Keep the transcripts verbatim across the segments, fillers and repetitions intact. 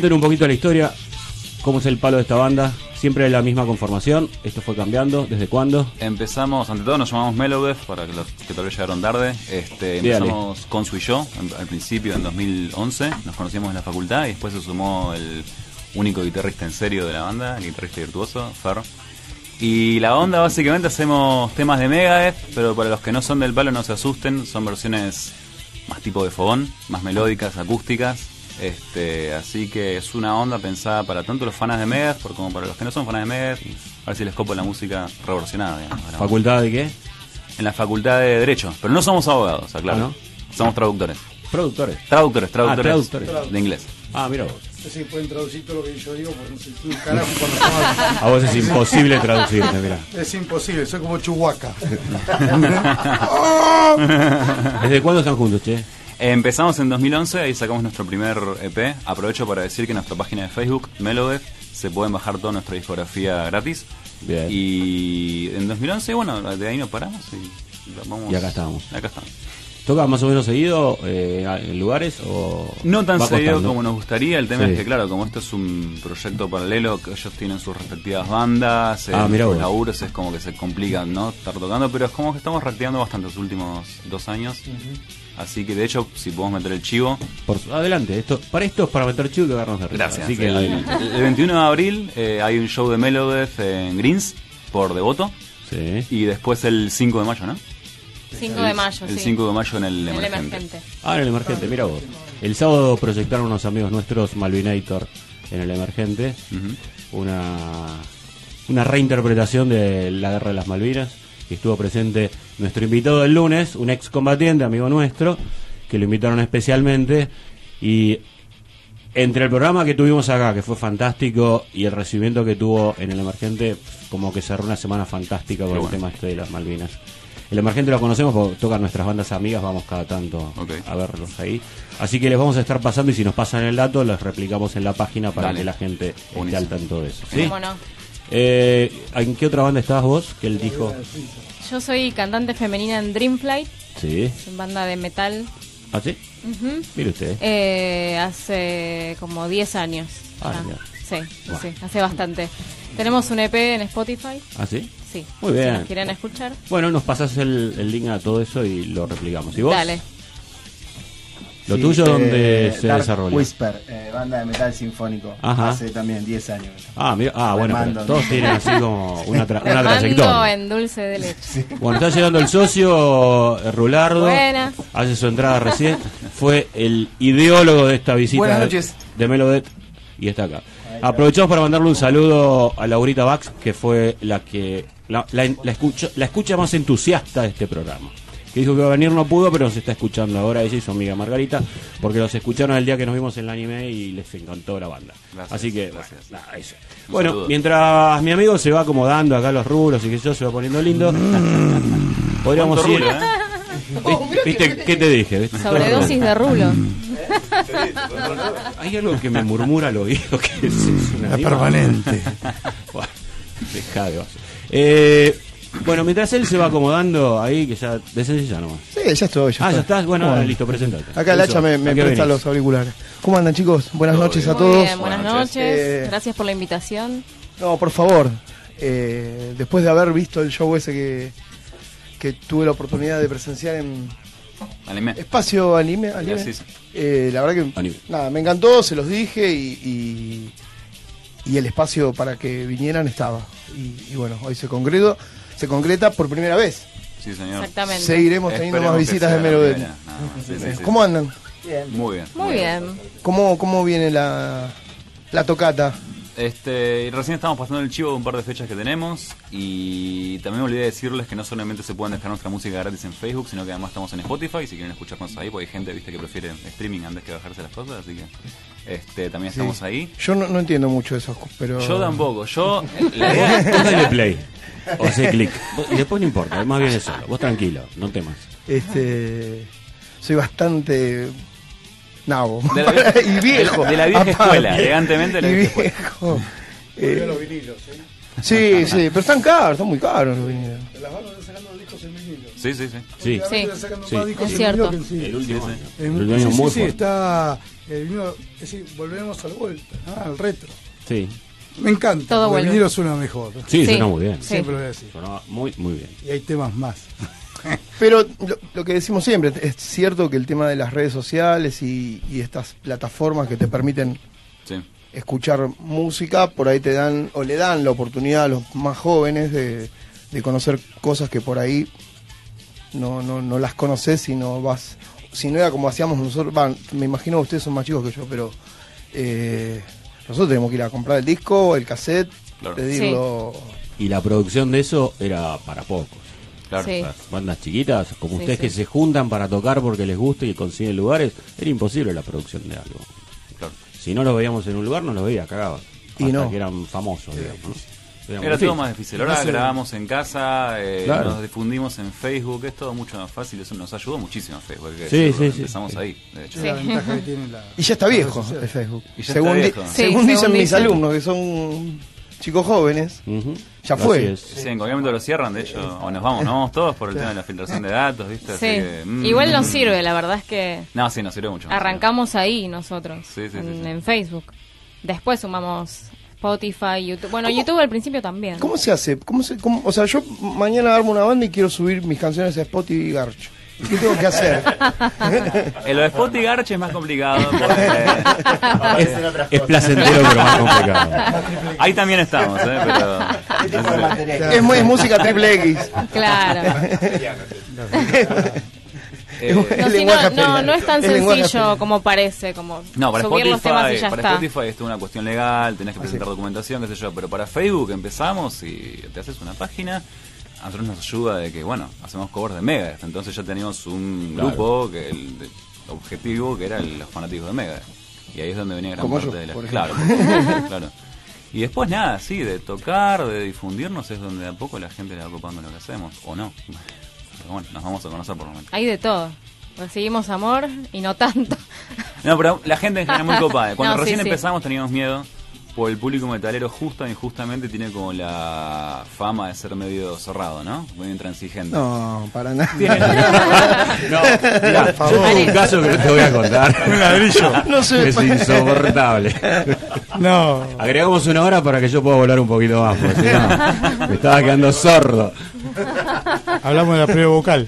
Cuenten un poquito la historia, cómo es el palo de esta banda. Siempre la misma conformación, esto fue cambiando, ¿desde cuándo? Empezamos, ante todo nos llamamos Melodef, para que los que tal vez llegaron tarde. Este, empezamos Dale. Consu y yo, al principio en dos mil once, nos conocíamos en la facultad y después se sumó el único guitarrista en serio de la banda, el guitarrista virtuoso, Fer. Y la onda básicamente hacemos temas de Megadeth, pero para los que no son del palo no se asusten, son versiones más tipo de fogón, más melódicas, acústicas. Este, así que es una onda pensada para tanto los fanas de Megadeth como para los que no son fanas de Megadeth, y a ver si les copa la música reversionada, digamos. ¿Facultad de qué? En la facultad de Derecho, pero no somos abogados, aclaro. ¿Ah, no? Somos traductores. ¿Productores? Traductores, traductores, ah, traductores de inglés. Ah, mira vos. Sí, pueden traducir todo lo que yo digo, porque no sé un carajo cuando estamos... A vos es imposible traducirte, mirá. Es imposible, soy como Chihuahua. ¿Desde cuándo están juntos, che? Empezamos en dos mil once, ahí sacamos nuestro primer E P. Aprovecho para decir que en nuestra página de Facebook, Melodef, se pueden bajar toda nuestra discografía gratis. Bien. Y en dos mil once, bueno, de ahí nos paramos y vamos. Y acá estamos. Acá estamos. ¿Toca más o menos seguido eh, en lugares o...? No tan seguido costando? como nos gustaría. El tema sí. es que, claro, como esto es un proyecto paralelo, que ellos tienen sus respectivas bandas, ah, eh, los vos. laburos, es como que se complican, ¿no? Estar tocando, pero es como que estamos reactivando bastante los últimos dos años. Uh-huh. Así que, de hecho, si podemos meter el chivo... Por, adelante, esto para esto es para meter chivo y cagarnos de risa. Gracias. Así que el, el veintiuno de abril eh, hay un show de Melodef en Greens, por Devoto. Sí. Y después el cinco de mayo, ¿no? cinco de mayo, el sí. cinco de mayo en el, el emergente. emergente. Ah, en el Emergente, mira vos. El sábado proyectaron unos amigos nuestros Malvinator en el Emergente. Uh-huh. Una una reinterpretación de la Guerra de las Malvinas. Y estuvo presente nuestro invitado del lunes, un excombatiente, amigo nuestro, que lo invitaron especialmente. Y entre el programa que tuvimos acá, que fue fantástico, y el recibimiento que tuvo en el Emergente, como que cerró una semana fantástica con el bueno. tema este de las Malvinas. El Emergente lo conocemos porque tocan nuestras bandas amigas, vamos cada tanto okay. a verlos ahí. Así que les vamos a estar pasando y si nos pasan el dato, los replicamos en la página para Dale. que la gente Buenísimo. esté al tanto de eso. ¿Sí? ¿Cómo no? Eh, ¿En qué otra banda estabas vos? Que él dijo. Yo soy cantante femenina en Dreamflight. Sí. Banda de metal. ¿Ah, sí? Uh-huh. Mire usted. Eh, hace como diez años. Ah, ya. Sí, wow. sí, hace bastante. Tenemos un E P en Spotify. ¿Ah, sí? Sí. Muy bien. Si nos quieren escuchar. Bueno, nos pasas el, el link a todo eso y lo replicamos. ¿Y vos? Dale. ¿Lo sí, tuyo eh, dónde se Dark desarrolla? Whisper, eh, banda de metal sinfónico. Ajá. Hace también diez años. Ah, mira, ah bueno, pero todos tienen así como una, tra una Remando trayectoria. en dulce de leche. Sí. Bueno, está llegando el socio Rulardo. Buenas. Hace su entrada recién. Fue el ideólogo de esta visita Buenas noches. de, de Melodef y está acá. Aprovechamos para mandarle un saludo a Laurita Bax, que fue la que la, la, la, escucha, la escucha más entusiasta de este programa. Que dijo que iba a venir, no pudo, pero nos está escuchando ahora ella y su amiga Margarita, porque los escucharon el día que nos vimos en el anime y les encantó la banda. Gracias, Así que, gracias. Bueno, nada, eso. Bueno, mientras mi amigo se va acomodando acá los rubros y que yo se va poniendo lindo, podríamos ir... Rulo, ¿eh? ¿Viste qué te dije? ¿Viste? Sobredosis de rulo. Hay algo que me murmura al oído que es, es una la permanente. Bueno, dejá de vaso. Eh, bueno, mientras él se va acomodando ahí, que ya de ya nomás. Sí, ya estoy. Ya ah, estoy. ya estás. Bueno, bueno. listo, presentate. Acá el hacha me, me presta los auriculares. ¿Cómo andan, chicos? Buenas Todo noches bien. a todos. Muy bien, buenas noches. Eh, Gracias por la invitación. No, por favor. Eh, después de haber visto el show ese que, que tuve la oportunidad de presenciar en anime. Espacio Anime, anime. Sí, sí. Eh, la verdad que anime. nada, me encantó, se los dije y, y, y el espacio para que vinieran estaba. Y, y bueno, hoy se concretó, se concreta por primera vez. Sí, señor. Exactamente. Seguiremos teniendo Esperemos más visitas de Melodef. No, sí, sí, sí. ¿Cómo andan? Bien. Muy bien. Muy bien. ¿Cómo, cómo viene la, la tocata? Este, recién estamos pasando el chivo de un par de fechas que tenemos y también me olvidé decirles que no solamente se pueden dejar nuestra música gratis en Facebook, sino que además estamos en Spotify si quieren escucharnos ahí, porque hay gente, viste, que prefiere streaming antes que bajarse las cosas, así que este, también estamos sí. ahí. Yo no, no entiendo mucho eso, pero... Yo tampoco, yo... Vos dale play o hace clic y después no importa, más bien es solo, vos tranquilo, no temas. Este, soy bastante... nabo de la, y viejo de la vieja aparte, escuela, elegantemente de la vieja viejo. Eh, los vinilos, ¿sí? Sí, sí, pero están caros, están muy caros los vinilos. Las bandas están sacando discos en vinilo. Sí, sí, sí. Sí, sí. Están sacando sí. más discos es en cierto. vinilo que en sí. El último, sí. En, el sí, sí, sí, está el vinilo, es decir, volvemos a la vuelta, ¿no? Al retro. Sí. Me encanta, Todo porque el vuelve. vinilo suena mejor. Sí, Sí. suena muy bien. Sí. Siempre lo voy a decir. Sonaba muy, muy bien. Y hay temas más. Pero lo, lo que decimos siempre, es cierto que el tema de las redes sociales y, y estas plataformas que te permiten Sí. escuchar música, por ahí te dan o le dan la oportunidad a los más jóvenes de, de conocer cosas que por ahí no, no, no las conoces si no vas, si no era como hacíamos nosotros. Va, me imagino que ustedes son más chicos que yo, pero eh, nosotros tenemos que ir a comprar el disco, el cassette, Claro. pedirlo. Y la producción de eso era para pocos. Claro. Sí. Las bandas chiquitas, como Sí, ustedes sí. que se juntan para tocar porque les gusta y consiguen lugares, era imposible la producción de algo. Claro. Si no los veíamos en un lugar, no los veía, cagaba. Y Hasta no. que eran famosos, digamos, ¿no? Era muy Era todo difícil. más difícil. Ahora No sé. grabamos en casa, eh, Claro. nos difundimos en Facebook, es todo mucho más fácil. Eso nos ayudó muchísimo a Facebook. hay que Sí, decirlo, sí, sí. Empezamos Sí. ahí, de hecho. Esa es la ventaja que tiene la. Y ya está las viejo redes sociales. el Facebook. Y ya según está di- viejo. Sí, según según dicen mis dicen. alumnos, que son chicos jóvenes, Ujú. ya Así fue. es. Sí, en cualquier momento lo cierran, de hecho, o nos vamos, nos vamos todos por el tema de la filtración de datos, ¿viste? Así Sí. que, mm. Igual nos sirve, la verdad es que No, sí, nos sirve mucho. nos arrancamos ahí nosotros, Sí, sí, sí, en, sí. en Facebook. Después sumamos Spotify, YouTube. Bueno, YouTube al principio también. ¿Cómo se hace? ¿Cómo se, cómo- o sea, yo mañana armo una banda y quiero subir mis canciones a Spotify y Garch. ¿Qué tengo que hacer? sirve. Eh, lo de Spot y Garch es más complicado. Porque, Aparecen otras Es cosas. placentero, pero más complicado. ahí también estamos, ¿eh? Pero, ¿Qué tipo de material? Es, muy, es música triple X. Claro. eh, No, El si lenguaje no, no, ferial. no es tan El lenguaje sencillo ferial. como parece, como No, para subir los temas y Spotify, ya para está. Spotify es toda una cuestión legal, tenés que presentar documentación, qué sé yo, pero para Facebook empezamos y te haces una página, a nosotros nos ayuda de que, bueno, hacemos covers de Megadeth, entonces ya teníamos un Claro. grupo que el de- objetivo que eran los fanáticos de Megadeth. Y ahí es donde venía gran Como parte yo, de la... por Claro, claro. Y después nada, sí, de tocar, de difundirnos es donde a poco la gente le va ocupando lo que hacemos, o no. Pero bueno, nos vamos a conocer por lo menos. Hay de todo. Recibimos amor y no tanto. No, pero la gente en general es muy copada. Cuando No, sí, recién sí. empezamos teníamos miedo, porque el público metalero justo e injustamente tiene como la fama de ser medio cerrado, ¿no? Muy intransigente. No, para nada. No, mirá, yo tengo un caso que no te voy a contar. Un ladrillo. No sé. Es insoportable. No. Agregamos una hora para que yo pueda volar un poquito más, porque si no, me estaba quedando sordo. Hablamos de la prueba vocal.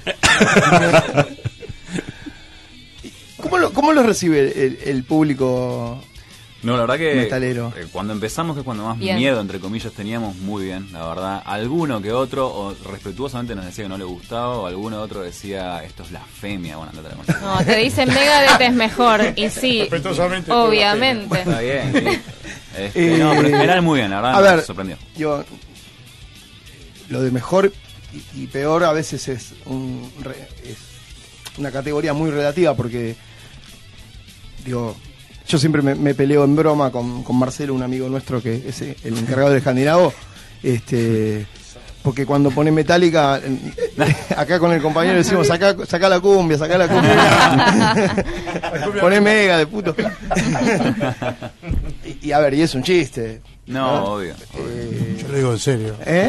¿Cómo lo, cómo lo recibe el, el público? No, la verdad que Metalero. eh, cuando empezamos, que es cuando más Bien. miedo, entre comillas, teníamos, muy bien, la verdad. Alguno que otro, o respetuosamente nos decía que no le gustaba, o alguno otro decía, esto es blasfemia. Bueno, andate a la concha. No, te dicen Megadeth es mejor. Y sí, Respetuosamente, obviamente. Está bien, sí. Este, no, pero en general muy bien, la verdad A me ver, sorprendió. yo, lo de mejor y, y peor a veces es, un, re- es una categoría muy relativa porque, digo, yo siempre me, me peleo en broma con, con Marcelo, un amigo nuestro que es el encargado del Escandinavo, este, porque cuando pone Metallica, en- acá con el compañero decimos, saca, saca la cumbia, saca la cumbia. Poné Mega de puto. y, y a ver, y es un chiste. No, obvio. Eh, Yo lo digo en serio. ¿eh?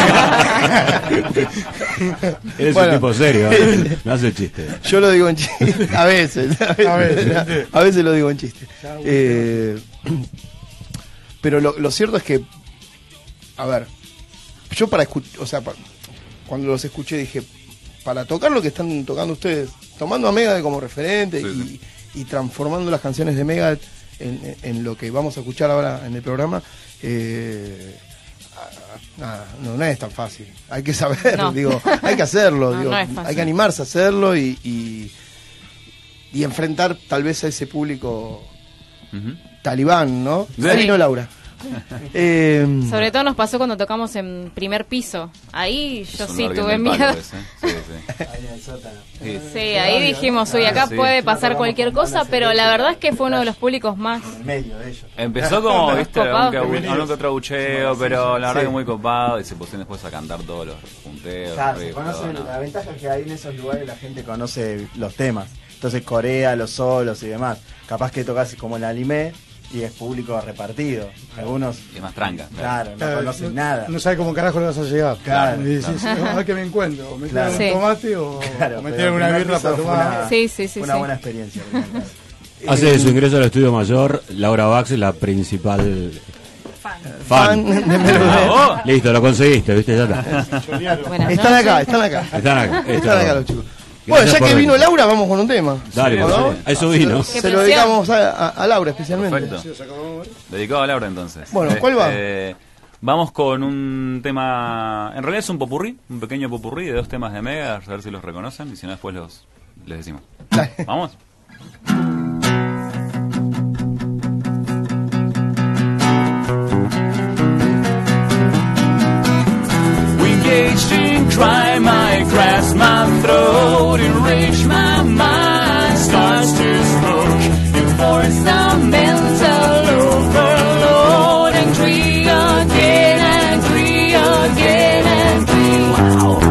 Eres Bueno. un tipo serio, ¿eh? No hace chiste. Yo lo digo en chiste. A veces. A veces, A veces. a veces lo digo en chiste. Eh, pero lo, lo cierto es que, a ver, yo para escuchar, o sea, pa- cuando los escuché dije, para tocar lo que están tocando ustedes, tomando a Megadeth como referente Sí, y, sí. y transformando las canciones de Megadeth en, en- en lo que vamos a escuchar ahora en el programa, eh, a- nada, no, no es tan fácil. Hay que saber, No. digo, hay que hacerlo, No, digo, no es fácil. hay que animarse a hacerlo y, y, y enfrentar tal vez a ese público Ujú. talibán, ¿no? Sí. Ahí vino Laura. Eh, Sobre todo nos pasó cuando tocamos en primer piso. Ahí yo Sonó sí bien tuve del palo miedo. ese, sí, sí. Ahí en el sótano. Sí. Sí, ahí dijimos, uy, acá Sí. puede pasar cualquier cosa, pero la verdad es que fue uno de los públicos más... En el medio de ellos. Empezó como, viste, Copado. algún que abu- algún que otro abucheo, pero la verdad Sí. que muy copado y se pusieron después a cantar todos los punteos. Claro, se arriba, conoce- todo, ¿no? la ventaja es que ahí en esos lugares la gente conoce los temas. Entonces Corea, los solos y demás. Capaz que tocas como el anime y es público repartido. Algunos, Y es más tranca. claro, no Claro, conocen nada. No sabe cómo carajo le vas a llegar. Claro, Y decís, a ver qué me encuentro. ¿Me Claro. tiran Sí. un tomate o, Claro, o me pero tiran el una primer birra piso para fue tomar? una- Sí, sí, sí, una sí. buena experiencia. realmente. Hace de su ingreso al estudio mayor, Laura Bax es la principal Fan. fan. Fan de Melody. Ah, Listo, lo conseguiste, viste, ya está. Buenas Están noches. acá, están acá. Están acá. Están acá los chicos. Gracias Bueno, ya por que vino venir. Laura, vamos con un tema. Dale, Sí, por sí. favor. A eso vino. Qué Se lo presión. dedicamos a, a- a Laura especialmente. Perfecto. Dedicado a Laura entonces. Bueno, ¿cuál va? Este, Vamos con un tema, en realidad es un popurrí, un pequeño popurrí de dos temas de Mega, a ver si los reconocen y si no después los les decimos. Dale. ¿Vamos? We engaged in crime, I grasp my throat, enraged my mind starts to smoke. Enforce a mental overload. Angry again, angry again, angry. Wow.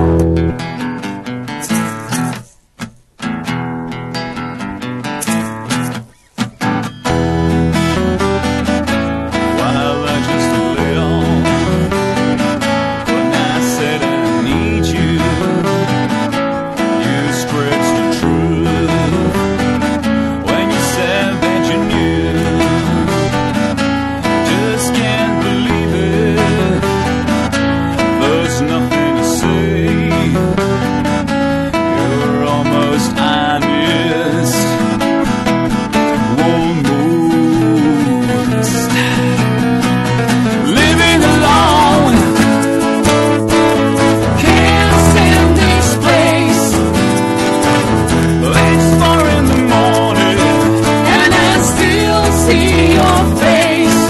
While I just lay on, when I said I need you, you stretched the truth. When you said that you knew, just can't believe it. There's nothing to say. You're almost honest. Almost. Living alone, can't stand this place. It's four in the morning, and I still see your face.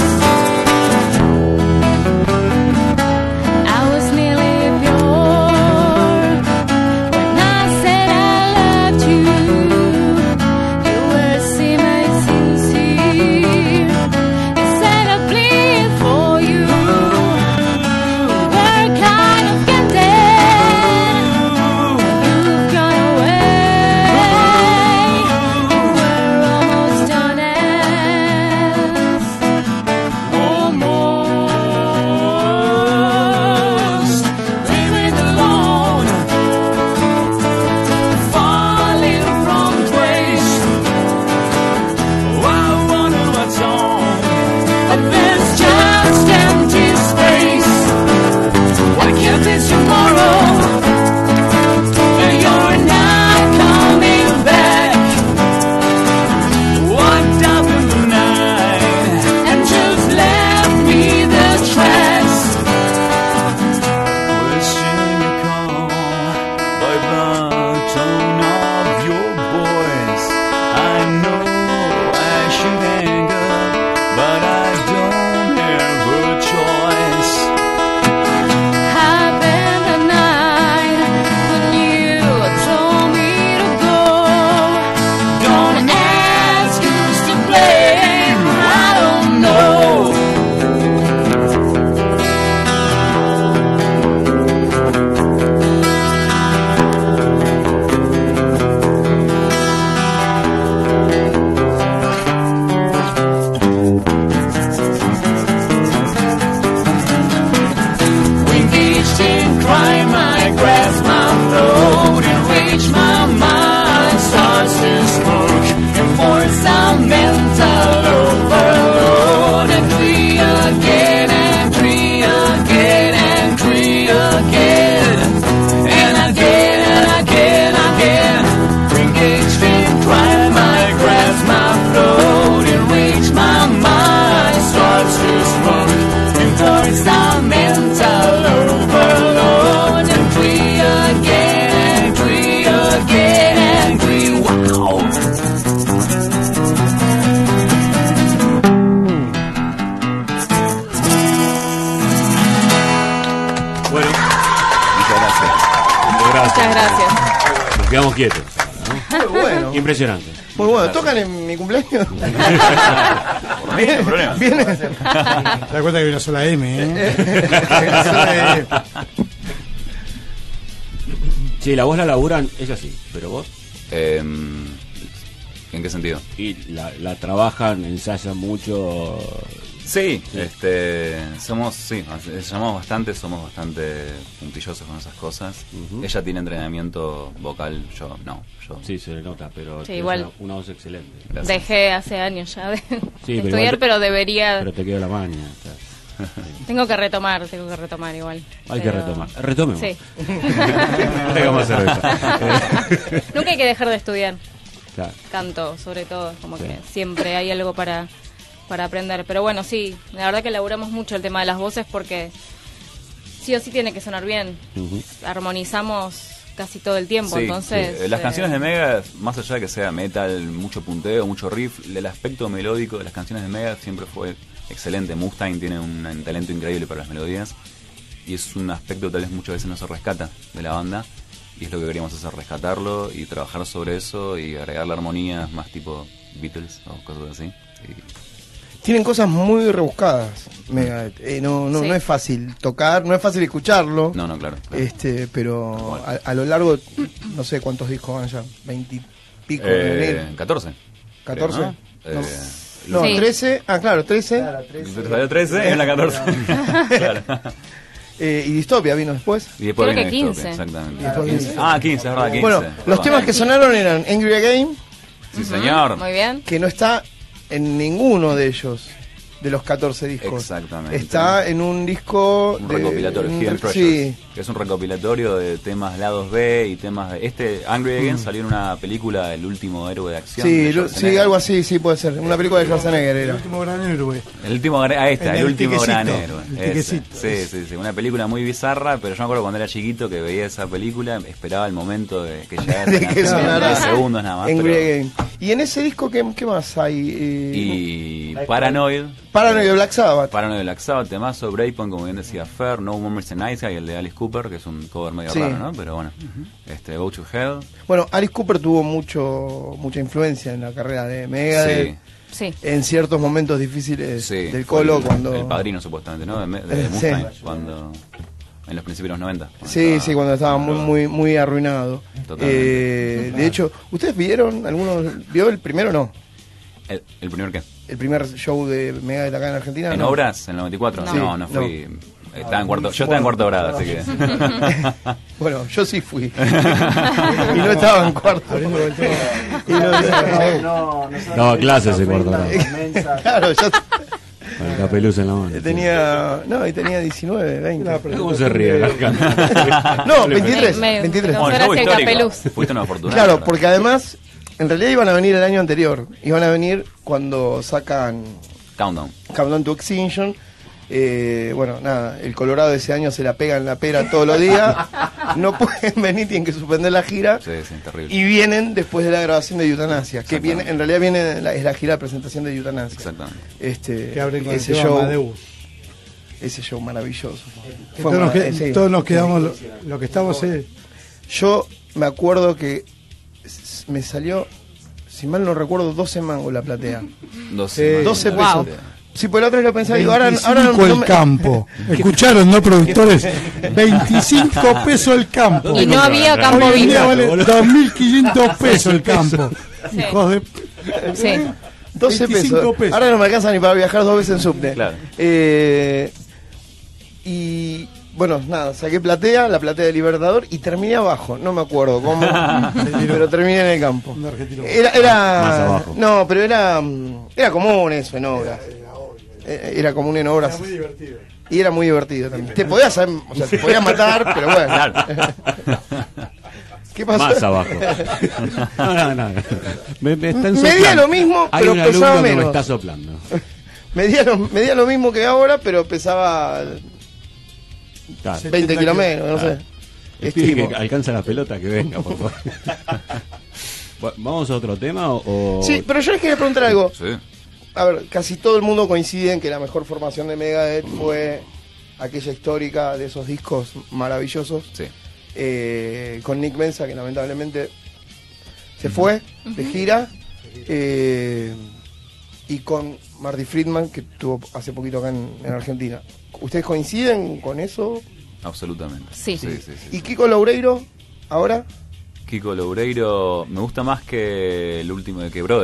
I was nearly pure when I said I loved you. You were semi-sincere. You said I plead for you. You were kind of candid. You've gone away. You were almost honest. Almost living alone, falling from grace. Oh, I wonder what's on, but there's just empty space. Why can't this tomorrow? You're not coming back. Walked up in the night and just left me the tracks. Wishing you call by the tone of your voice. I know I should hang up, but I don't have a choice. Happened the night when you told me to go. Don't ask who's to blame. I don't know. Engaged in crime, I grasp my throat and reach my mind starts to smoke. Enforce a mental overload. Angry again, angry again, angry again, and again and again, again. Engaged in crime, I grasp my throat and reach my mind starts to smoke. Enforce a mental overload. Angry again, angry again, angry. Wow. Bueno, Muchas gracias. gracias. Muchas gracias. Nos quedamos quietos. ¿no? Muy bueno. Impresionante. Muy bueno. ¿Tocan en mi cumpleaños? Por mí, no hay problema. Viene. Te das cuenta que hay una sola M, ¿eh? Una sola M. Sí, la voz la laburan, es así, pero vos. Eh, ¿En qué sentido? Y la, la trabajan, ensayan mucho. Sí, este, somos, sí, llamamos bastante, somos bastante puntillosos con esas cosas. Uh-huh. Ella tiene entrenamiento vocal, yo no. Yo... Sí, se le nota, pero sí, igual una, una voz excelente. Gracias. Dejé hace años ya de, sí, de pero estudiar, te, pero debería... Pero te quedó la maña. Tengo que retomar, tengo que retomar igual. Hay pero... que retomar. Retomemos. Sí. Tengamos cerveza. Nunca hay que dejar de estudiar. Claro. Canto, sobre todo, como sí. que siempre hay algo para... para aprender, pero bueno, sí, la verdad que elaboramos mucho el tema de las voces porque sí o sí tiene que sonar bien. Uh-huh. Armonizamos casi todo el tiempo, sí, entonces... Sí. Las eh... canciones de Mega, más allá de que sea metal, mucho punteo, mucho riff, el aspecto melódico de las canciones de Mega siempre fue excelente. Mustaine tiene un, un talento increíble para las melodías y es un aspecto que tal vez muchas veces no se rescata de la banda y es lo que queríamos hacer, rescatarlo y trabajar sobre eso y agregarle armonías más tipo Beatles o cosas así. Y... Tienen cosas muy rebuscadas, Megadeth. Eh, no, no, sí. no es fácil tocar, no es fácil escucharlo. No, no, claro. claro. Este, pero a, a lo largo, no sé cuántos discos van ya, veintipico. Eh, catorce. ¿catorce? Creo, ¿no? No, eh, no sí. trece. Ah, claro, trece. Claro, trece. Salió trece y en la catorce. Claro. Eh, y Dystopia vino después. Y después creo vino que Dystopia, quince. exactamente. Claro, quince. Ah, quince, es verdad, quince. Bueno, los temas que sonaron eran Angry Again. Sí, señor. Muy bien. Que no está en ninguno de ellos. De los catorce discos. Exactamente. Está en un disco... Un de, recopilatorio, un, Hidden sí. Treasures. Que es un recopilatorio de temas lados B y temas de... Este, Angry Again, mm. salió en una película, El último héroe de acción. Sí, de sí, algo así, sí puede ser. Una película de Schwarzenegger era. El último gran héroe. El último gran... Ah, esta, el, el último gran héroe. El sí, sí, sí. Una película muy bizarra, pero yo me acuerdo cuando era chiquito que veía esa película, esperaba el momento de que llegara de que sonara segundos nada más. Angry pero... Again. Y en ese disco, ¿qué, qué más hay? Eh, y Paranoid. Paranoid de Black Sabbath. Paranoid de Black Sabbath, temazo, Breakpoint, como bien decía Fer, No More Mercy Nice Guy, el de Alice Cooper, que es un cover medio sí. raro, ¿no? Pero bueno, uh-huh. este, Go to Hell. Bueno, Alice Cooper tuvo mucho mucha influencia en la carrera de Megadeth. Sí. En ciertos momentos difíciles sí, del Colo, el, cuando... El padrino, supuestamente, ¿no? De, de, de Mustaine, sí. cuando... En los principios de los noventa. Sí, estaba, sí, cuando estaba muy muy muy arruinado. Eh, de hecho, ¿ustedes vieron, algunos, vio el primero o no? ¿El, ¿El primer qué? ¿El primer show de Megadeth acá en Argentina? ¿En no? Obras? ¿En el noventa y cuatro? No, no, no fui... No. Estaba en cuarto, yo estaba en cuarto grado, así que... Bueno, yo sí fui. Y no estaba en cuarto. Y no, no, no, no daba clases en cuarto grado. Claro, yo... Con el capeluz en la mano. Tenía, no, y tenía diecinueve, veinte. ¿Cómo se ríe? No, veintitrés. Me, veintitrés. No, no, el capeluz. Fuiste una afortunada. Claro, porque además, en realidad iban a venir el año anterior. Iban a venir cuando sacan Countdown. Countdown to Extinction. Eh, bueno, nada, el Colorado ese año se la pega en la pera todos los días. No pueden venir, tienen que suspender la gira. Sí, sí, terrible. Y vienen después de la grabación de Eutanasia. Que viene, en realidad viene la, es la gira de presentación de Eutanasia. Exactamente. Este, que abren con ese el show. Amadeus. Ese show maravilloso. Fue todos, nos que, sí. todos nos quedamos lo, lo que estamos. Eh. Yo me acuerdo que me salió, si mal no recuerdo, doce mangos la platea. doce, doce pesos. Wow. Sí, por la otra vez lo pensaba. Digo, ahora, ahora no, no el me... campo. Escucharon, ¿no, productores? veinticinco pesos el campo. Y no había campo Hoy día vale dos mil quinientos pesos el campo. Sí. Hijos de... Sí. doce pesos. pesos. Ahora no me alcanza ni para viajar dos veces en subte. Claro. Eh, y bueno, nada, saqué platea, la platea de Libertador y terminé abajo. No me acuerdo cómo, pero terminé en el campo. Era, era más abajo. No, pero era era común eso en obras. Era común en obras. Era muy divertido. Y era muy divertido también. Te podías, o sea, te podías matar, pero bueno. Claro. ¿Qué pasó? Más abajo. No, no, no. Me, me están medía lo mismo, pero Hay un pesaba menos. menos. Me está soplando. medía, lo, medía lo mismo que ahora, pero pesaba claro. veinte kilos menos, no sé. El pibe que alcanza la pelota, que venga, por favor. ¿Vamos a otro tema o...? Sí, pero yo les quería preguntar algo. Sí. A ver, casi todo el mundo coincide en que la mejor formación de Megadeth fue aquella histórica de esos discos maravillosos. Sí. Eh, con Nick Menza, que lamentablemente se fue uh-huh. de gira. Eh, y con Marty Friedman, que estuvo hace poquito acá en, en Argentina. ¿Ustedes coinciden con eso? Absolutamente. Sí. Sí, sí, sí. ¿Y Kiko Loureiro ahora? Kiko Loureiro me gusta más que el último de que Broderick.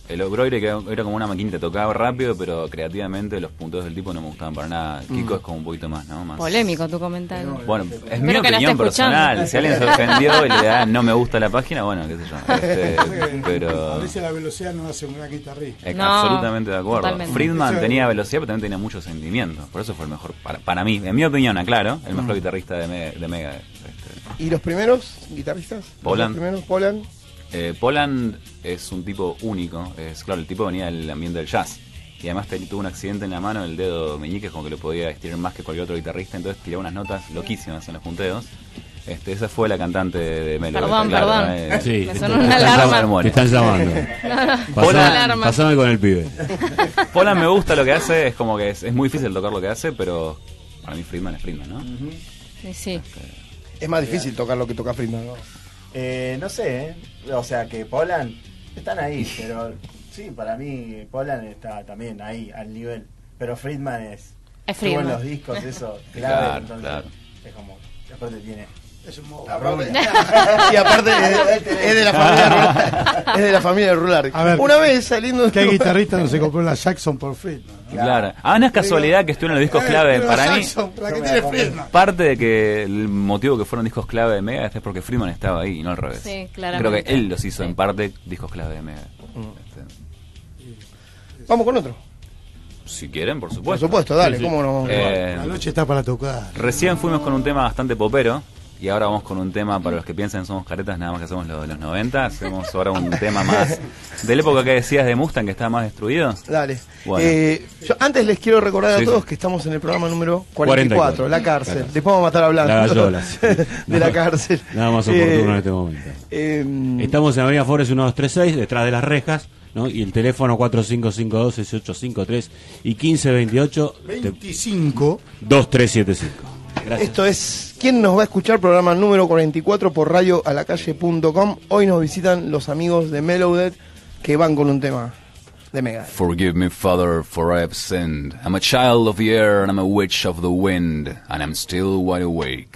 El Broire que era como una maquinita, tocaba rápido, pero creativamente los puntos del tipo no me gustaban para nada. Kiko mm. es como un poquito más, ¿no? Más... Polémico tu comentario. Bueno, es mi opinión no personal. Si alguien se ofendió y le da no me gusta la página, bueno, qué sé yo. Este, pero... A veces la velocidad no hace un gran guitarrista. No, absolutamente de acuerdo. Totalmente. Friedman tenía velocidad, pero también tenía mucho sentimiento. Por eso fue el mejor, para, para mí, en mi opinión, aclaro, el mejor mm. guitarrista de, Me, de Mega. Este. ¿Y los primeros guitarristas? Poland. ¿Los primeros? Poland. Eh, Poland es un tipo único, es claro, el tipo venía del ambiente del jazz y además tuvo un accidente en la mano, el dedo meñique, como que lo podía estirar más que cualquier otro guitarrista, entonces tiraba unas notas loquísimas en los punteos. Este, esa fue la cantante de Melo. Perdón, claro, perdón. Eh, sí, me sonó una alarma. Te están llamando. No, no. Pasame, pasame con el pibe. Poland me gusta lo que hace, es como que es, es muy difícil tocar lo que hace, pero para mí Friedman es Friedman, ¿no? Uh-huh. Sí, sí. Este, es más difícil tocar lo que toca Friedman, ¿no? Eh, no sé, ¿eh? O sea que Poland están ahí, pero sí, para mí Poland está también ahí, al nivel. Pero Friedman es... Es Friedman. En los discos, eso, clave, claro, entonces claro. Es como... Aparte tiene... Es un modo. Y aparte es, es de la familia Rular. Es de la familia Rular. A ver, una vez saliendo... ¿Qué guitarrista no se compró la Jackson por Friedman? ¿No? Claro. Ah, no es casualidad que estuvieron los discos clave. Eh, para mí, Jackson, la que tiene Friedman. parte de que el motivo que fueron discos clave de Mega es porque Friedman estaba ahí y no al revés. Sí, claramente. Creo que él los hizo sí. en parte discos clave de Mega. Mm. Este. Vamos con otro. Si quieren, por supuesto. Por supuesto, dale, sí, sí. ¿Cómo no? Eh, la noche está para tocar. Recién fuimos con un tema bastante popero. Y ahora vamos con un tema, para los que piensan somos caretas, nada más que hacemos lo de los noventa. Hacemos ahora un tema más de la época que decías de Mustang, que estaba más destruido. Dale. Bueno. Eh, yo antes les quiero recordar sí, a todos sí. que estamos en el programa número cuarenta y cuatro, La Cárcel. Claro. Después vamos a estar hablando La Gallola, sí. de no, La Cárcel. Nada más oportuno eh, en este momento. Eh, Estamos en Avenida Forest uno dos tres seis, detrás de las rejas, ¿no? Y el teléfono cuatro cinco cinco dos, seis ocho cinco tres y quince veintiocho veinticinco dos tres siete cinco. Gracias. Esto es ¿Quién nos va a escuchar? Programa número cuarenta y cuatro por radio a la calle punto com. Hoy nos visitan los amigos de Melodeath que van con un tema de Mega. Forgive me, Father, for I have sinned. I'm a child of the air and I'm a witch of the wind, and I'm still wide awake.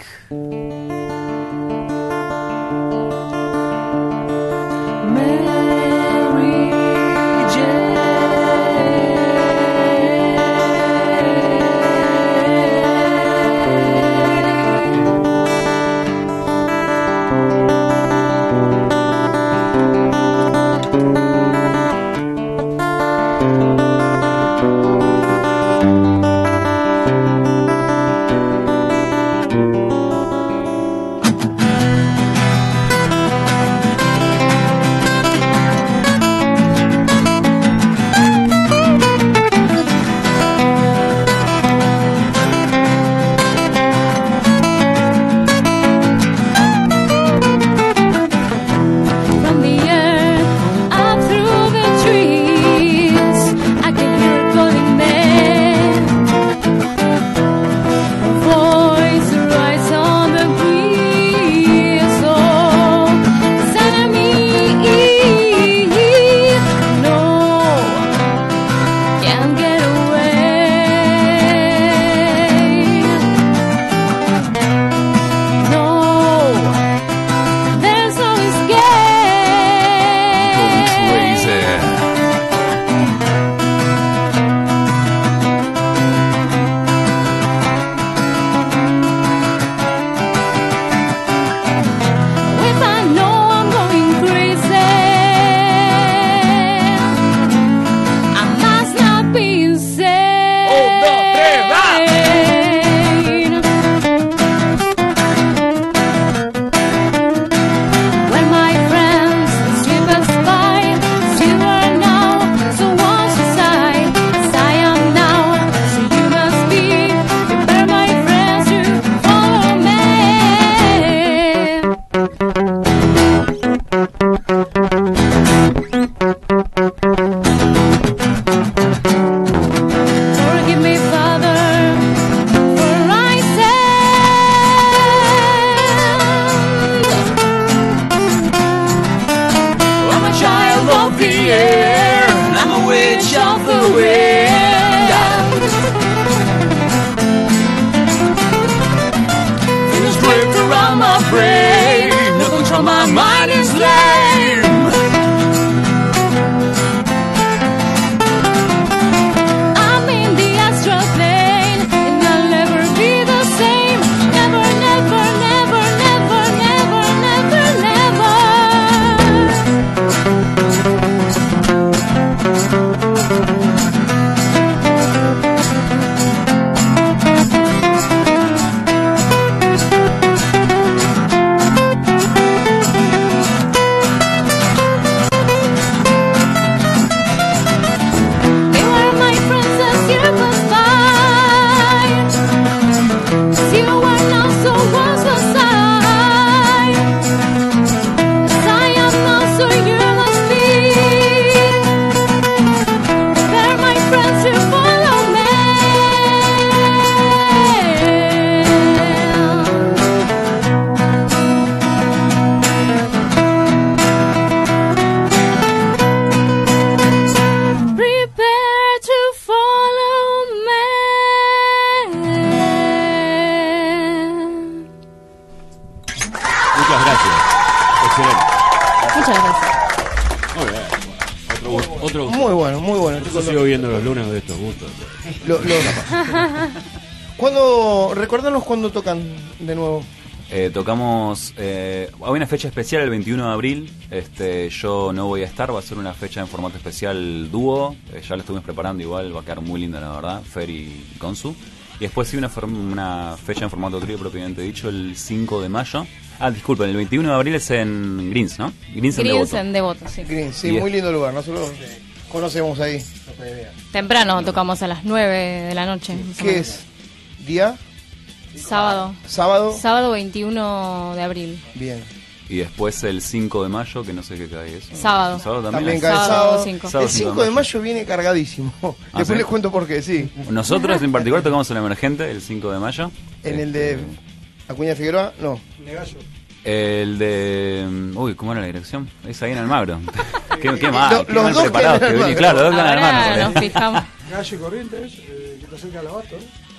sigo viendo los lunes de estos gustos. Lo, lo... ¿Cuándo, recordanos cuándo tocan de nuevo? Eh, tocamos, eh, hay una fecha especial el veintiuno de abril, este, yo no voy a estar, va a ser una fecha en formato especial dúo, eh, ya lo estuvimos preparando igual, va a quedar muy linda la verdad, Fer y Consu. Y después sí una, una fecha en formato trío propiamente dicho, el cinco de mayo. Ah, disculpen, el veintiuno de abril es en Greens, ¿no? Greens, Greens en en Devoto, sí. Greens, sí, Y muy es- lindo lugar, nosotros conocemos ahí. Temprano tocamos a las nueve de la noche. más o ¿Qué menos. es? ¿Día? Sábado. ¿Sábado? Sábado veintiuno de abril. Bien. Y después el cinco de mayo, que no sé qué cae eso. Sábado. ¿Sábado También también? cae Sábado sábado. cinco. Sábado El cinco cinco de mayo viene cargadísimo. Después ¿sí? les cuento por qué, sí. Nosotros en particular tocamos en el Emergente el cinco de mayo. En el de Acuña Figueroa, no. El de... Uy, ¿cómo era la dirección? Es ahí en Almagro. qué, qué mal, Lo- qué los mal dos preparados quedan en que vení. Almagro. Claro, dos quedan en Ahora Almagro. nos fijamos. Calle Corrientes, eh, que está cerca del abasto, ¿no?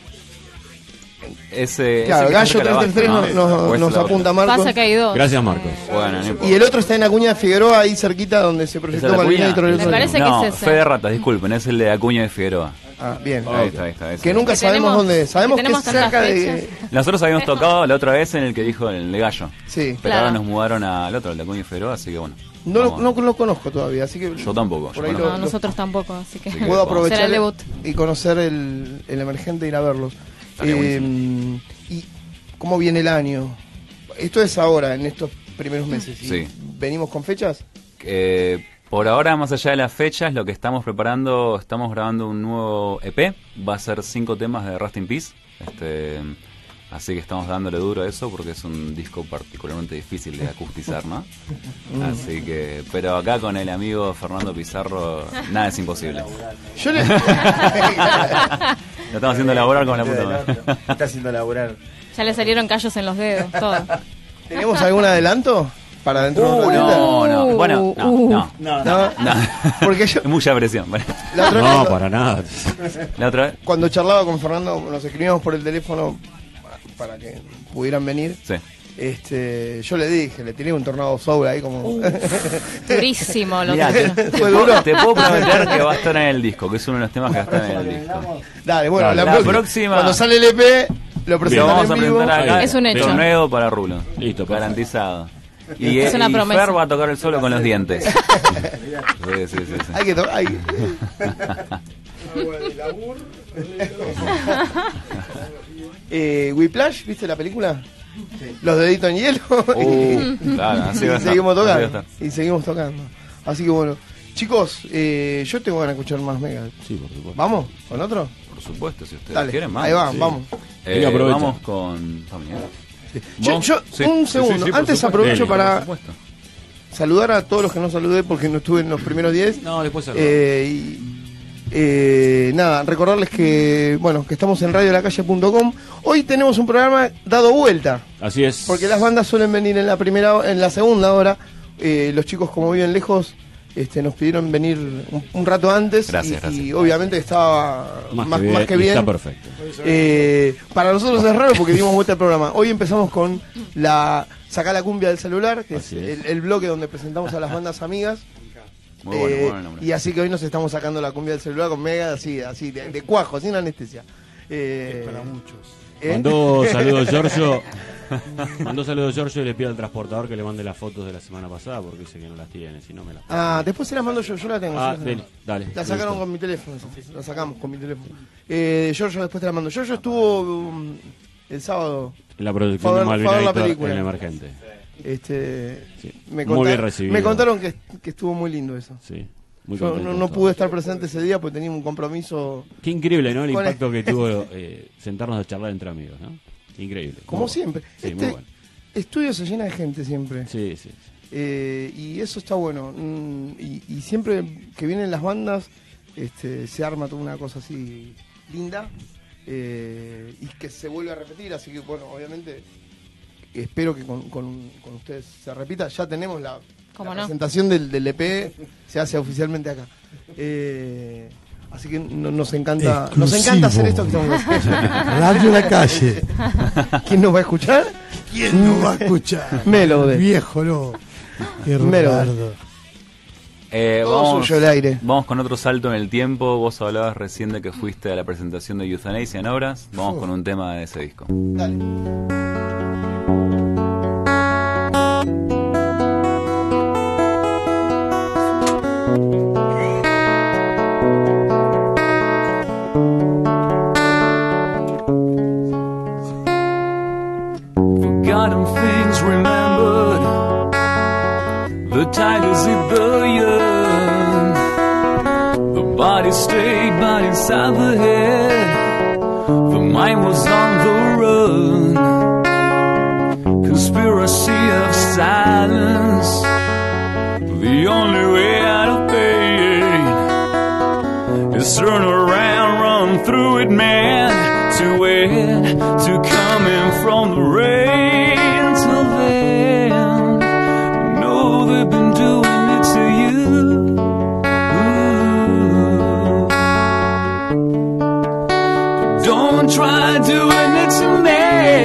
Ese, Claro, ese que Gallo está cerca tres del tres tres abasto, nos, ¿no? nos- O es nos la otra. apunta Marcos. Pasa que hay dos. Gracias, Marcos. Eh, Bueno, no importa. Y el otro está en Acuña Figueroa, ahí cerquita donde se ¿Es proyectó el de Acuña? Malvinator el Me otro día. parece que no, es ese. Fe de Ratas, disculpen, es el de Acuña de Figueroa. Ah, bien. Ahí está, ahí está. ese. Que nunca Que sabemos tenemos- dónde es. Sabemos que que es tenemos tantas cerca de... fechas. Nosotros habíamos tocado la otra vez en el que dijo el de Gallo. Sí. Pero Claro. ahora nos mudaron al otro, el de Acuña de Figueroa, así que bueno. No lo, vamos. no lo conozco todavía, así que... Yo tampoco, Por yo ahí conozco. lo- No, nosotros tampoco, así que. Así que Puedo vamos. aprovechar Será el debut. y conocer el, el Emergente e ir a verlos. Estaría Eh, ¿Y cómo viene el año? Esto es ahora, en estos primeros meses. ¿Y Sí. ¿Venimos con fechas? Eh, por ahora, más allá de las fechas, lo que estamos preparando, estamos grabando un nuevo E P. Va a ser cinco temas de Rust in Peace. Este, así que estamos dándole duro a eso porque es un disco particularmente difícil de acustizar, ¿no? Así que, pero acá con el amigo Fernando Pizarro, nada es imposible. Yo le... Lo estamos haciendo laburar con la puta madre. Está haciendo laburar. Ya le salieron callos en los dedos, todo. ¿Tenemos algún adelanto? Para dentro de un Uh, ratito. no, no, bueno, no, Uh. no. No, No, No. porque yo Mucha presión. Bueno, la otra No, vez, para nada. la otra vez, cuando charlaba con Fernando, nos escribíamos por el teléfono para, para que pudieran venir. sí. Este, yo le dije, le tiré un tornado soul ahí como... Durísimo lo Mirá, que te, Fue duro. te puedo prometer que va a estar en el disco, que es uno de los temas que va a estar en el disco. Dale, bueno, Dale, la, la próxima, próxima. cuando sale el E P, lo Lo presentamos vamos a en vivo. presentar acá. Es un hecho. Torneo para Rulo. Listo, perfecto. Garantizado. Y, Es una y promesa. Fer va a tocar el solo con los dientes. Sí, sí, sí, sí. Hay que to- hay- eh, Whiplash, ¿viste la película? Los deditos en hielo. Uh, claro, así va a y estar, seguimos así va a tocando. estar. Y seguimos tocando. Así que bueno, chicos, eh, yo tengo ganas de escuchar más Mega. Sí, por supuesto. ¿Vamos? ¿Con otro? Por supuesto, si ustedes Dale, quieren, ahí va, sí. vamos. Eh, Venga, aprovecha. vamos con... Vamos, Yo, Vamos. yo- Sí, un sí, segundo, sí, sí, por antes supuesto. aprovecho Dele, para Por supuesto. saludar a todos los que no saludé porque no estuve en los primeros diez. No, después saludo. Eh, y, eh, nada, recordarles que bueno que estamos en radio la calle punto com. Hoy tenemos un programa dado vuelta, Así es. porque las bandas suelen venir en la primera, en la segunda hora. Eh, los chicos, como viven lejos, este, nos pidieron venir un, un rato antes. Gracias, y, gracias. y obviamente estaba Más, más, que bien. más que y bien. Está perfecto. Eh, para nosotros es raro porque dimos vuelta al programa. Hoy empezamos con la Sacá la cumbia del celular, que es, Así es. El, el bloque donde presentamos a las bandas amigas. Muy bueno, Eh, muy bueno el nombre. y así que hoy nos estamos sacando la cumbia del celular con Mega, así, así de, de cuajo, sin anestesia. Eh, Para muchos. ¿eh? Mandó saludos Giorgio. Mandó saludos Giorgio y le pido al transportador que le mande las fotos de la semana pasada porque dice que no las tiene, si no me las Ah, después se las mando yo, yo la tengo. Ah, yo la dale, tengo. dale. La sacaron Listo. con mi teléfono, esa, la sacamos con mi teléfono. Eh, Giorgio después te la mando. Giorgio estuvo um, el sábado. En la producción Fue a de ver- fue a ver la Malvinator película. en el Emergente. Este, Sí. me, Muy contaron- bien recibido. me contaron que, que estuvo muy lindo eso. Sí. Muy Yo contento no, no todo. pude estar presente ese día porque tenía un compromiso. Qué increíble, ¿no? El Con el- impacto que tuvo eh, sentarnos a charlar entre amigos, ¿no? Increíble. Como Muy siempre. bueno. Sí, este muy bueno. estudio se llena de gente siempre. Sí, sí. sí. Eh, y eso está bueno. Mm, y, y siempre que vienen las bandas, este, se arma toda una cosa así linda. eh, y que se vuelve a repetir. Así que, bueno, obviamente, espero que con, con- con ustedes se repita. Ya tenemos la, ¿Cómo la no? presentación del, del E P, se hace oficialmente acá. Eh, así que no- nos encanta nos Exclusivo. encanta hacer esto que estamos haciendo. Radio La Calle. ¿Quién nos va a escuchar? ¿Quién no va a escuchar? Melode. Viejo, no. Qué Melode. Ricardo. Eh, Todo vamos, suyo el aire. Vamos con otro salto en el tiempo. Vos hablabas recién de que fuiste a la presentación de Euthanasia en Obras. Vamos Oh. con un tema de ese disco. Dale. Forgotten things remembered. The tigers eat the young. The body stayed but inside the head. The mind was on the run. Conspiracy of silence. The only way out of pain is turn around, run through it, man. To it, to coming from the rain till then. No, they've been doing it to you. Ooh. Don't try doing it to me.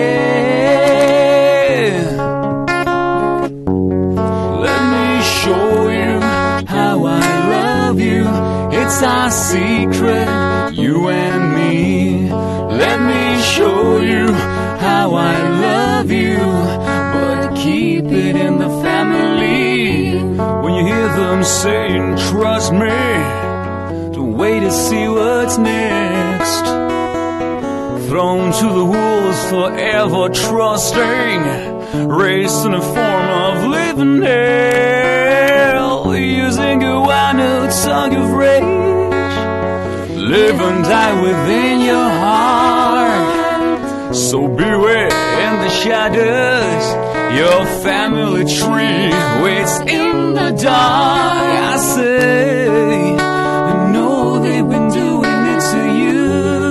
Let me show you how I love you. It's our secret, you and me. Let me show you how I love you, but keep it in the family. When you hear them saying, trust me, don't wait to see what's next. Thrown to the wolves, forever trusting, raised in a form of living hell, using a wine tongue of rage. Live and die within your heart. So beware in the shadows. Your family tree waits in the dark. I say, I know they've been doing it to you.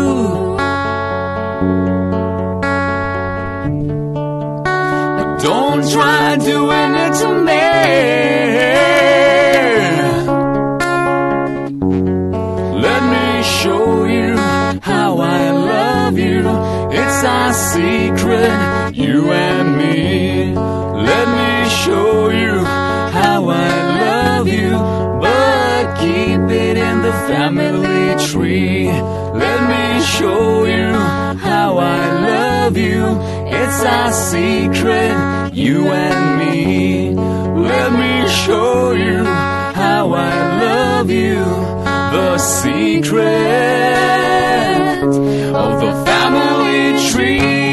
But don't try doing it to me. Show you how I love you. It's our secret, you and me. Let me show you how I love you, but keep it in the family tree. Let me show you how I love you. It's our secret, you and me. Let me show you how I love you. The secret of the family tree.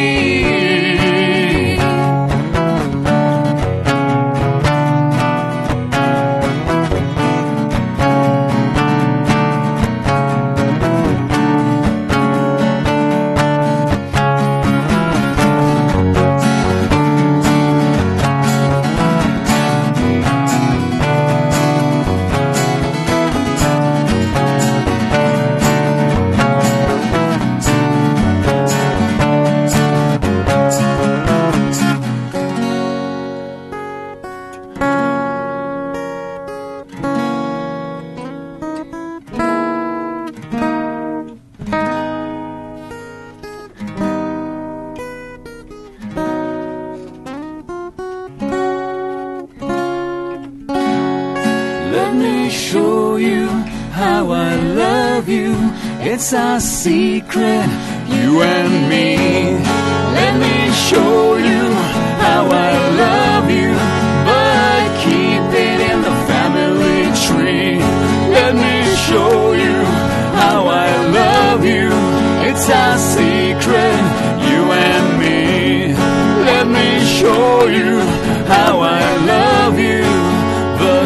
It's our secret, you and me. Let me show you how I love you, but keep it in the family tree. Let me show you how I love you. It's our secret, you and me. Let me show you how I love you. The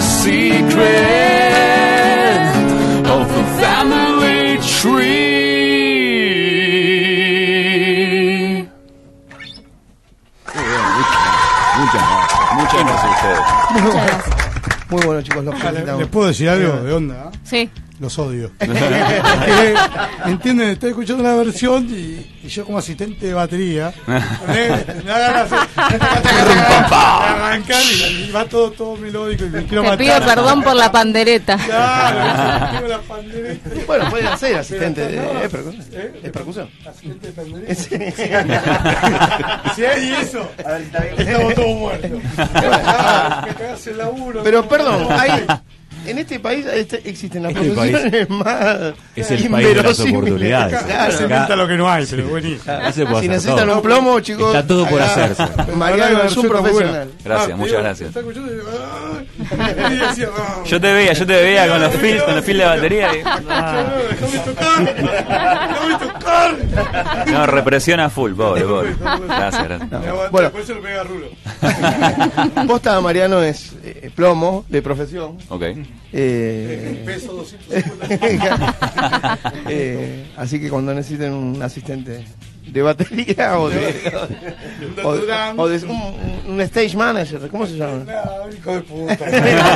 secret of the family tree. Muchas gracias. Muchas gracias a ustedes. Muy bueno, muy bueno, chicos. Los felicitamos. ¿Les puedo decir algo de onda? ¿Eh? Sí. Los odio. eh, ¿Entienden? Estoy escuchando una versión y, y yo como asistente de batería me, me da ganas de arrancar y, y va todo, todo melódico y me quiero Te matar. pido perdón por la pandereta. Claro, tengo la pandereta. Bueno, pueden hacer asistente de, No, de percusión. ¿eh? De percusión. Asistente de pandereta. Sí. Si hay eso, A ver si está bien. estamos todos muertos. Ah, me cagás el laburo. Pero perdón, hay, en este país este, existen las Este profesiones más es el país de las inverosímiles. oportunidades. Claro. Se inventa lo que no hay, pero buenísimo. Acá se puede Si hacer necesitan todo. un plomo, chicos, Está todo por acá, hacerse. Mariano es un profesional. Gracias, Ah, muchas digo, gracias. está escuchando y digo, "Ah". Y decía, "Ah, Yo te veía, yo te veía con los fils, con los fils de batería. Y, ah, no, déjame tocar, déjame tocar. no, represión a full, pobre, pobre. Gracias, gracias. Me aguanté, Bueno. por eso lo pega a Rulo. Posta Mariano es eh, plomo de profesión. Ok. Eh, Peso doscientos cincuenta. eh, así que cuando necesiten un asistente de batería o de, o de, o de un, un stage manager, ¿cómo se llama? No, hijo de puta.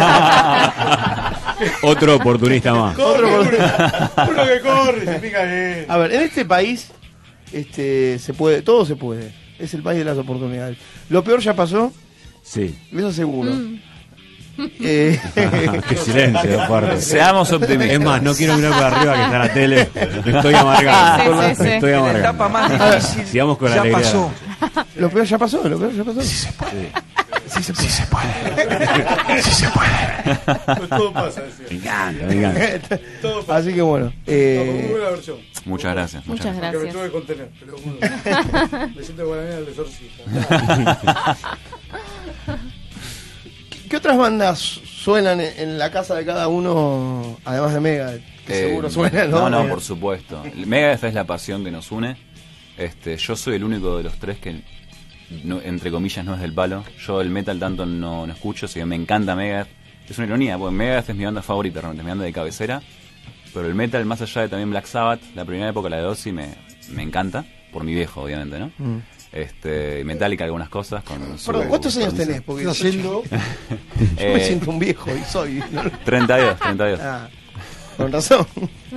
Otro oportunista más. Otro por- Uno que corre y se pica bien. A ver, en este país este se puede, todo se puede. Es el país de las oportunidades. Lo peor ya pasó, Sí. eso seguro. Eh, Qué silencio, fuerte. Seamos Es optimistas. más, no quiero mirar para arriba que está la tele. Me estoy amargando. Sí, sí, sí. Estoy La amargando. etapa más difícil Sigamos con la ya alegría. pasó. lo peor ya pasó, lo peor ya pasó. Sí se puede. Sí se puede. Pues todo pasa, decía. Me encanta, me encanta. Todo pasa. Así que bueno. No, muy Eh, buena versión. Muchas gracias, muchas Muchas gracias. Que me gracias. tuve que contener. Pero bueno, me siento guaraní del exorcista. ¿Qué otras bandas suenan en, en la casa de cada uno, además de Megadeth? Que Eh, seguro suenan, ¿no? No, no, Eh, por supuesto. Megadeth es la pasión que nos une. Este, yo soy el único de los tres que, no, entre comillas, no es del palo. Yo el metal tanto no, no escucho, si bien me encanta Megadeth. Es una ironía, porque Megadeth es mi banda favorita, realmente, mi banda de cabecera. Pero el metal, más allá de también Black Sabbath, la primera época, la de Ozzy, me, me encanta. Por mi viejo, obviamente, ¿no? Mm. Este, Metallica algunas cosas. Con su Perdón, ¿cuántos años permiso. tenés? Porque Estoy yo, haciendo. yo me Eh, siento un viejo y soy. ¿no? treinta y dos, treinta y dos. Ah, con razón.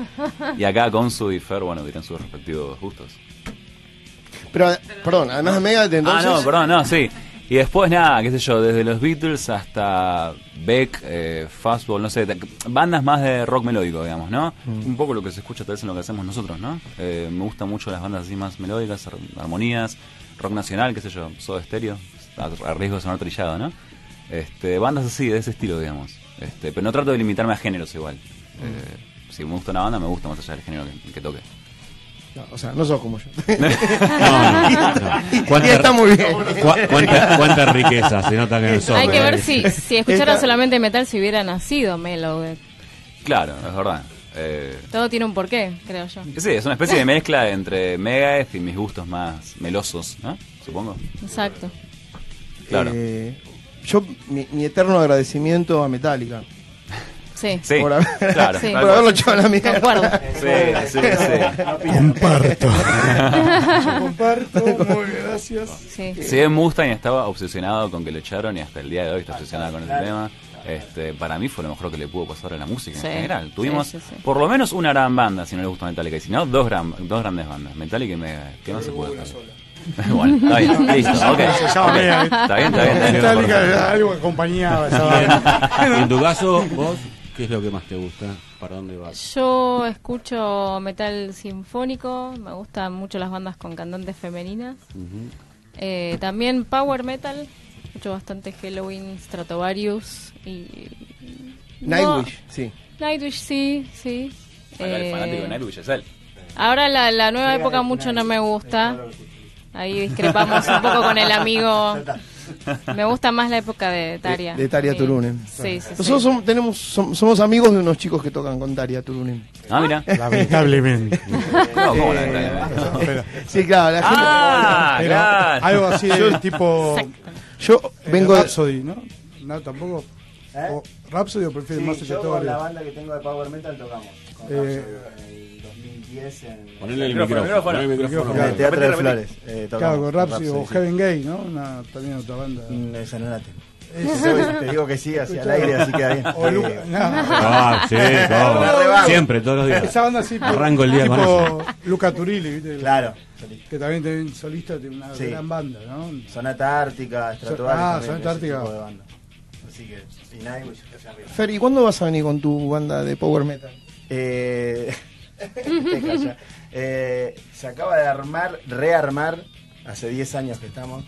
Y acá Consu y Fer, bueno, dirán sus respectivos gustos. Pero, perdón, además de Megadeth, entonces. Ah, no, perdón, no, sí. Y después nada, qué sé yo, desde los Beatles hasta Beck, eh, Fastball, no sé, t- bandas más de rock melódico, digamos, ¿no? Un poco lo que se escucha tal vez en lo que hacemos nosotros, ¿no? Eh, me gustan mucho las bandas así más melódicas, ar- armonías, rock nacional, qué sé yo, Soda Stereo, a, a riesgo de sonar trillado, ¿no? Este, bandas así, de ese estilo, digamos. Este, pero no trato de limitarme a géneros igual. Eh, si me gusta una banda, me gusta más allá del género que, que toque. No, o sea, no sos como yo. No, no, no. Y ¿Cuánta, está muy bien. cua- cuánta, cuánta riqueza se nota que no sos. Hay que ver eh. si, si escucharan Esta- solamente metal si hubiera nacido Megadeth. Claro, es verdad. Eh, Todo tiene un porqué, creo yo. sí, es una especie de mezcla entre Megadeth y mis gustos más melosos, ¿no? Supongo. Exacto. Claro. Eh, yo, mi, mi eterno agradecimiento a Metallica. Sí. Sí, por haber- claro. Sí. tal Por cual. haberlo echado a la mierda. Concuerdo. Sí, sí, sí. Comparto. Comparto, muy bien, gracias. Sí. Si bien Mustaine estaba obsesionado con que lo echaron y hasta el día de hoy está obsesionado con ese tema, este, para mí fue lo mejor que le pudo pasar a la música Sí. en general. Tuvimos Sí, sí, sí. por lo menos una gran banda, si no le gusta Metallica, y si no, dos, gran, dos grandes bandas, Metallica y Megadeth. ¿Qué más se puede hacer? Bueno, está bien, listo, ok. Se llama Ok. Megadeth. Está bien, está bien. Está bien. Metallica era algo que acompañaba esa banda. Y en tu caso, vos, ¿qué es lo que más te gusta? ¿Para dónde vas? Yo escucho metal sinfónico, me gustan mucho las bandas con cantantes femeninas. Ujú. Eh, también power metal, escucho bastante Halloween, Stratovarius y... Nightwish, sí. No, Nightwish sí, sí. Acá el Eh, fanático de Nightwish es él. Ahora la, la nueva época mucho no me gusta. Ahí discrepamos un poco con el amigo. Me gusta más la época de Taria. De, de Taria Sí. Turunen. Sí, sí, sí. Nosotros somos, tenemos, som- somos amigos de unos chicos que tocan con Taria Turunen. Ah, mira. Lamentablemente. No, ¿cómo la Pero- Sí, claro, la gente. Ah, pero claro. algo así de tipo Yo eh, vengo de, Rhapsody, ¿no? No, tampoco. ¿Eh? O Rhapsody o prefieres más Sí, yo con la Stratovarius. banda que tengo de Power Metal tocamos. Con Eh, Rhapsody en el dos mil diez en Ponele el Micrófono, micrófono. ponele el micrófono. micrófono. en el Teatro de Repetí, Flores. Eh, tocamos Claro, con Rhapsody o sí. Heaven Gate, ¿no? Una, también otra banda. Mm, Esa no la tengo. Es- Te digo que sí, hacia el aire, así queda bien. o Sí. Luca- no. Ah, sí, todo. Una rebaja. Siempre, todos los días. Esa banda así, Arranco el día con tipo Luca Turilli, ¿viste? Claro. Que también tiene solista, tiene una Sí. gran banda, ¿no? Sonata Ártica, Stratovarius. Ah, también, Sonata ese tipo Ártica. de banda. Así que, y Nightwish, hacia arriba. Fer, ¿y cuándo vas a venir con tu banda de power metal? Eh, deja ya. Eh, se acaba de armar, rearmar, hace diez años que estamos,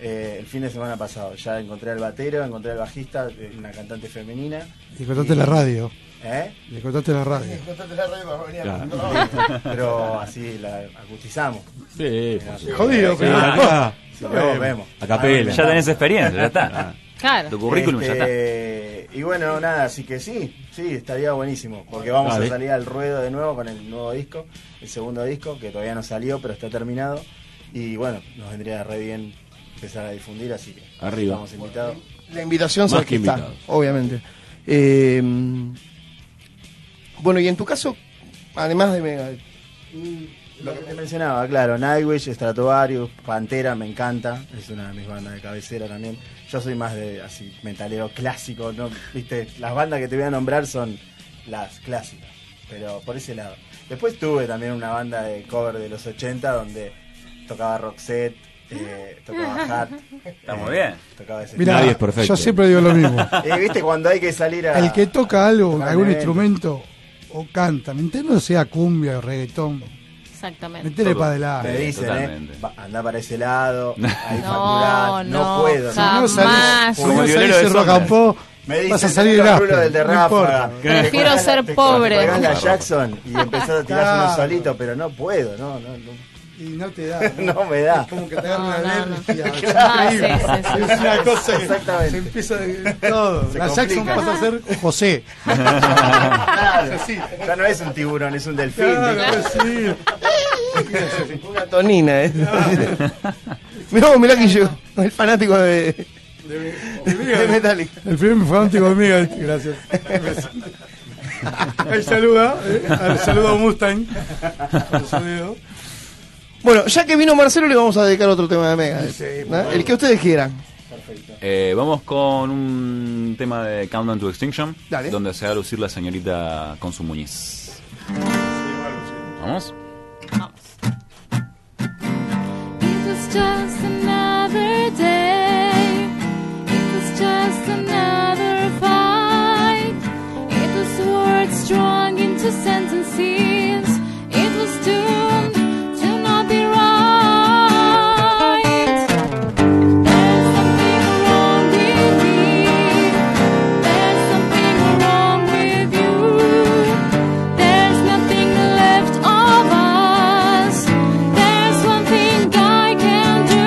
eh, el fin de semana pasado. Ya encontré al batero, encontré al bajista, eh, una cantante femenina. Y contaste la radio. ¿Eh? Le contaste la radio. Contate la radio para venir a Claro. Pero así la acustizamos. Sí, Sí, Jodido, sí, pero acá, Si no, vemos. a capela. Ya tenés experiencia, ya está. Claro. Tu currículum ya está. Este, y bueno, nada, así que sí, sí, estaría buenísimo. Porque vamos Dale. a salir al ruedo de nuevo con el nuevo disco, el segundo disco, que todavía no salió, pero está terminado. Y bueno, nos vendría re bien empezar a difundir, así que Arriba. estamos invitados. La invitación Más sabe que que está, invitados. obviamente. Eh, bueno, y en tu caso, además de Megadeth, Lo que te mencionaba, claro, Nightwish, Stratovarius, Pantera, me encanta, es una de mis bandas de cabecera también. Yo soy más de así metalero clásico, ¿no? Viste, las bandas que te voy a nombrar son las clásicas, pero por ese lado. Después tuve también una banda de cover de los ochenta donde tocaba Roxette, eh, tocaba Hart. Está muy bien. Tocaba ese Mirá, Nadie es perfecto. yo siempre digo lo mismo. Eh, viste, cuando hay que salir a... El que toca algo, tocar algún un evento. instrumento o canta, mientras no sea cumbia o reggaetón, Exactamente. metele Todo. para Me adelante. dicen, Totalmente. eh, va, anda para ese lado, ahí No, facturás, no, no, puedo. jamás. No salís, Como si no el salís violero de en rock Sombras. and pop, Me dicen, vas a salir los el rulos del de no Ráfaga. importa. Prefiero Te ser colgás- te pobre. colgás la Jackson y empezás a tirar Claro. uno solito, pero no puedo, no, no, no. Y no te da. No me da. Es como que te agarra No, una no, alergia. no. Es Ah, increíble. sí, sí, sí. Es una cosa que Exactamente. se empieza de todo. Se la Jackson complica. pasa a ser José. Claro, así. ya no es un tiburón, es un delfín. Claro, ¿viste? sí. una tonina, ¿eh? Mirá, mirá que yo, el fanático de, de Metallica. El primer fanático de Miguel, gracias. Ahí saluda, eh, al saludo a Mustang. Un saludo. Bueno, ya que vino Marcelo, le vamos a dedicar otro tema de Megadeth, Sí, ¿no? El que ustedes quieran. Eh, vamos con un tema de Countdown to Extinction, Dale. donde se va a lucir la señorita con su Muñiz. ¿Vamos? Vamos. It was just another day. It was just another fight. It was words strung into sentences. It was doomed to not be right. There's something wrong with me. There's something wrong with you. There's nothing left of us. There's one thing I can do.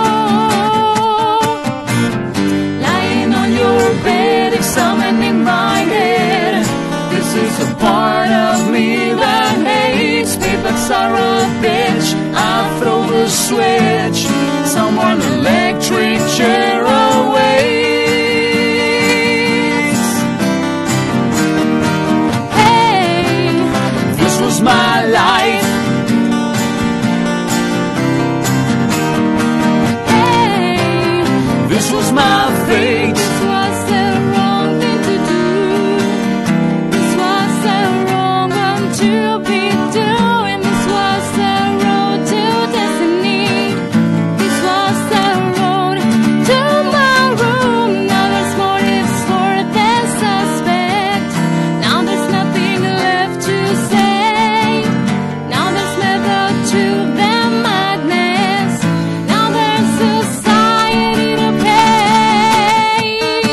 Lying on your bed, examining my head. This is a part of me that hates me, but sorrow, bitch, I throw the switch. Someone electric chair awaits. Hey, this was my life. Hey, this was my fate. This was the wrong thing to do. This was the wrong one to be doing. This was the road to destiny. This was the road to my room. Now there's motives for the suspect. Now there's nothing left to say. Now there's method to the madness. Now there's society to pay.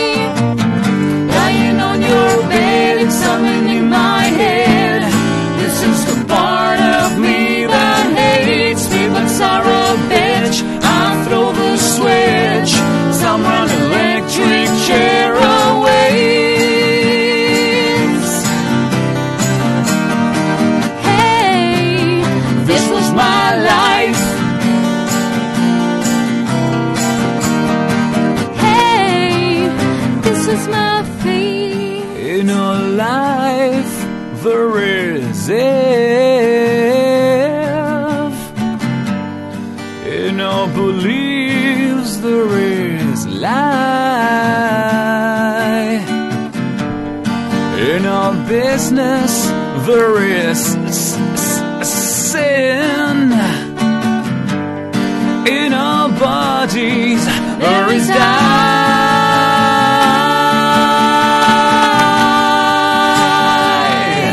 Lying on your bed, examining my head. This is the part of me that hates me, but sorrow, bitch, I throw the switch. Someone electric chair awaits. Hey, this was my life. Hey, this is my fate. In a life there is if. In our beliefs there is lie. In our business there is s- s- sin. In our bodies there is die.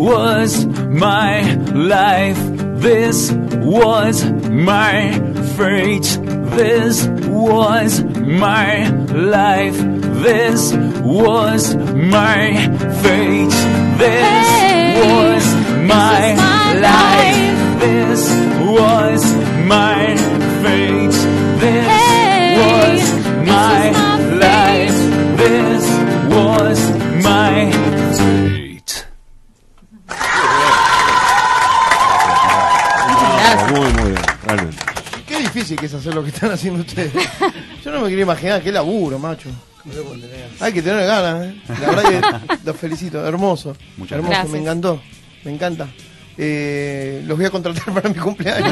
was my life. This was my fate. This was my life. This was my fate. This Hey, was my this is my life. This was my fate. This Hey, was this my is my life. This was my fate. Muy, muy bien, realmente. Qué difícil que es hacer lo que están haciendo ustedes. Yo no me quería imaginar qué laburo, macho. Hay que tener ganas, ¿eh? La verdad que los felicito, hermoso. Muchas hermoso, gracias. me encantó, me encanta. Eh, los voy a contratar para mi cumpleaños.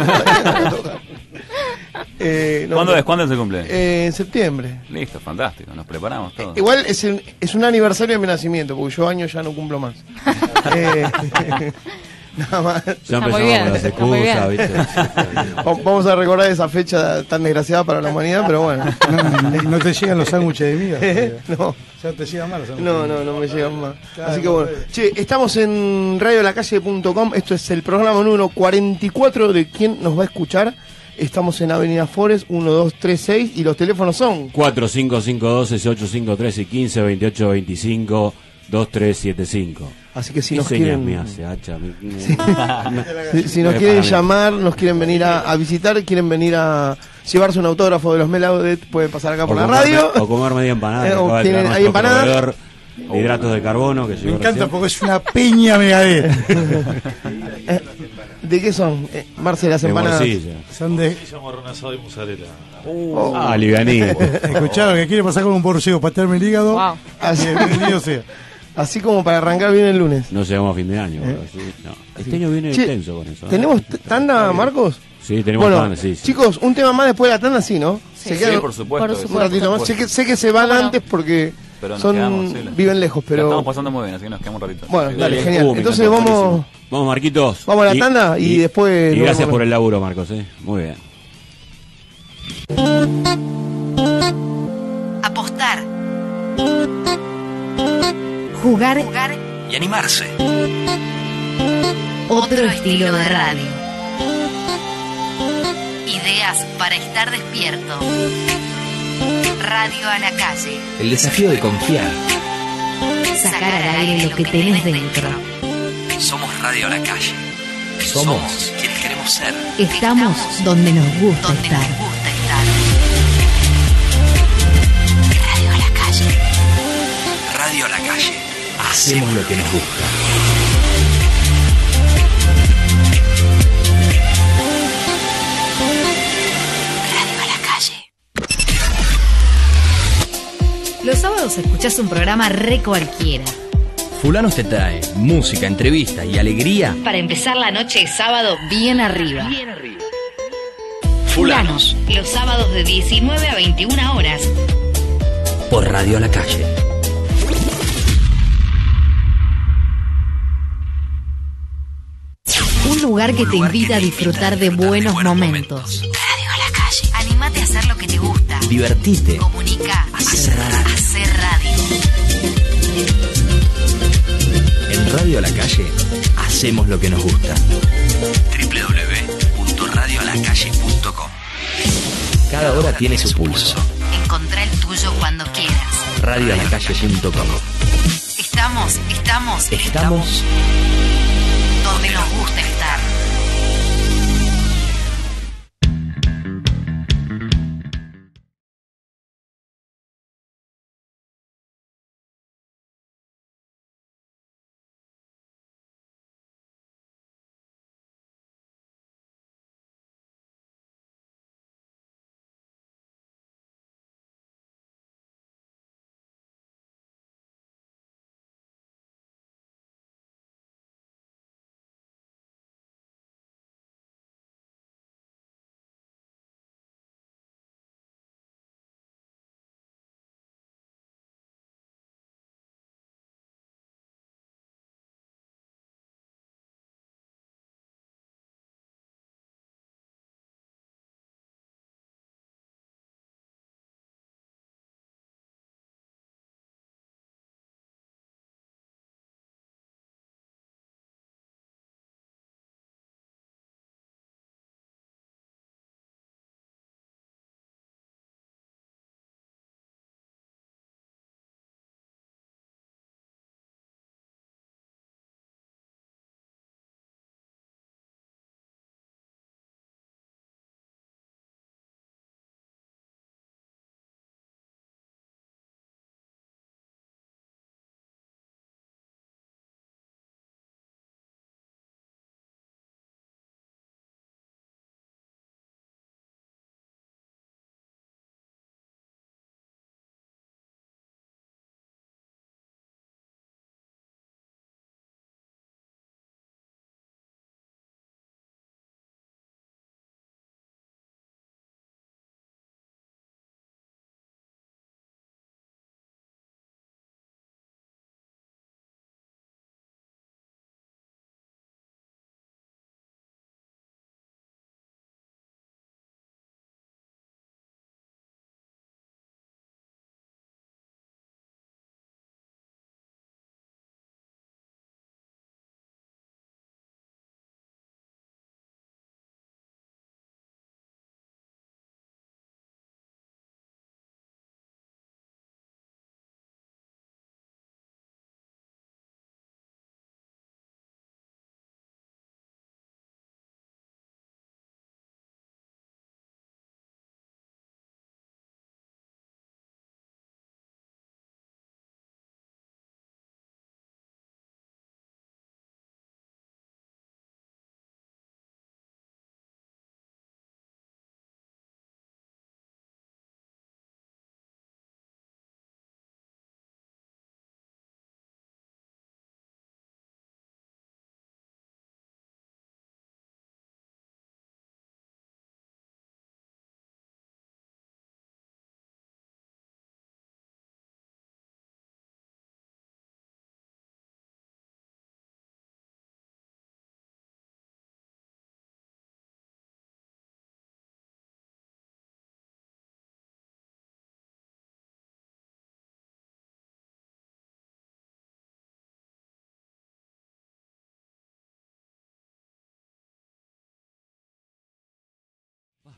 eh, no, ¿Cuándo no. es? ¿Cuándo es el cumpleaños? Eh, en septiembre. Listo, fantástico. Nos preparamos todos. Igual es, el- es un aniversario de mi nacimiento, porque yo años ya no cumplo más. eh, nada más. Ya muy empezamos bien, con las está muy excusas, bien. ¿viste? Va- Vamos a recordar esa fecha tan desgraciada para la humanidad, pero bueno. No, no te llegan los sándwiches de miga. ¿Eh? No. Ya te llegan mal los sándwiches. No, no, no me llegan más. Claro, Así que bueno. bueno. Che, estamos en radio la calle punto com. Esto es el programa número cuarenta y cuatro de ¿Quién nos va a escuchar? Estamos en Avenida Forest, uno dos tres seis. Y los teléfonos son. cuatro cinco cinco dos, ocho cinco tres y quince veintiocho veinticinco dos tres siete cinco. Así que si ¿Qué nos señas quieren. me hace, hacha? Me- Si, si nos Eh, quieren para mí. llamar, nos quieren venir a, a visitar, quieren venir a llevarse un autógrafo de los Melaudet, pueden pasar acá por O la comer- radio. O comer media empanada. Eh, que o acaba de tienen- traer hay nuestro empanadas. proveedor de hidratos de carbono. Que Me llegó encanta recién. porque es una peña megadez. Eh, ¿De qué son? Eh, Marce, las De empanadas. morcilla. Son de. Llamo asado y mozzarella. Oh. Ah, livianito. Escucharon que quiere pasar con un borcego para patearme el hígado. Wow. Así, Bienvenido sea. así como para arrancar bien el lunes. No llegamos a fin de año. pero sí, no. Este año viene Che, extenso con eso. ¿eh? ¿Tenemos t- tanda, Marcos? Sí, tenemos Bueno, tanda, sí, sí. chicos, un tema más después de la tanda, sí, ¿no? Sí. Se Sí, quedan por supuesto. Por eso. un ratito más. Sé que, sé que se van Bueno. antes porque Pero nos son quedamos, sí, la- viven lejos, La pero estamos pasando muy bien, así que nos quedamos un ratito. bueno, Sí, dale, bien. genial. Uh, me Entonces encantó, vamos, buenísimo. Vamos, Marquitos. Vamos a la tanda y después Y nos gracias vemos. por el laburo, Marcos. ¿eh? Muy bien. Apostar. Jugar. Jugar. Y animarse. Otro estilo de radio. Ideas para estar despierto. Radio a la calle. El desafío de confiar. Sacar al aire lo que tenés dentro. Somos Radio a la Calle. Somos quienes queremos ser. Estamos donde nos gusta Donde estar. nos gusta estar. Radio a la calle. Radio a la Calle. Hacemos lo que nos gusta. Radio a la calle. Los sábados escuchás un programa re cualquiera. Fulanos te trae música, entrevistas y alegría. Para empezar la noche de sábado bien arriba. Fulanos. Los sábados de diecinueve a veintiuna horas. Por Radio a la Calle. Un lugar que te invita a disfrutar de buenos momentos. Radio a la calle. Animate a hacer lo que te gusta. Divertite. Comunica. Hacer radio. Hacer radio. En Radio a la Calle hacemos lo que nos gusta. doble u doble u doble u punto radio a la calle punto com. Cada hora tiene su pulso. Encontrá el tuyo cuando quieras. radio a la calle punto com. Estamos, estamos, Estamos donde nos gusta estar.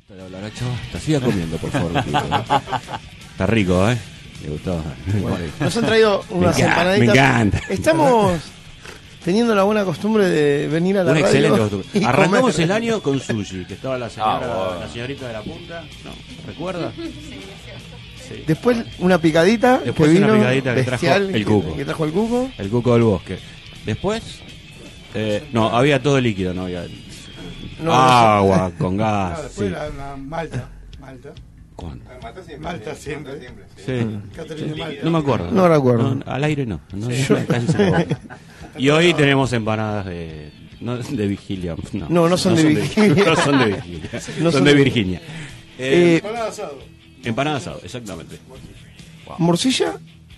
Basta de hablar, Nacho. Te siga comiendo, por favor. Tío, ¿eh? Está rico, ¿eh? Me gustó. Bueno, nos han traído unas me encanta, empanaditas. Me encanta. Estamos teniendo la buena costumbre de venir a la Una radio. excelente costumbre. y Arrancamos comer. el año con sushi, que estaba la señora, Ah, bueno. la señorita de la punta. No, ¿recuerda? Sí. Después una picadita Después que una vino picadita que trajo bestial, el cuco. Que, que trajo el cuco. El cuco del bosque. Después, eh, no, había todo líquido, no había No, agua con Ah, gas. después Sí. la, la Malta. Malta. ¿Cuándo? Malta siempre. Sí. Catherine de Malta. No me acuerdo. No recuerdo. No, al aire no. no, Yo- no, casi seguro. Y hoy tenemos empanadas de, no, de vigilia. No, No, no son de vigilia. No son de vigilia. No son, son de de- Virginia. Eh, Eh, Empanada asado. empanadas asado, exactamente. morcilla,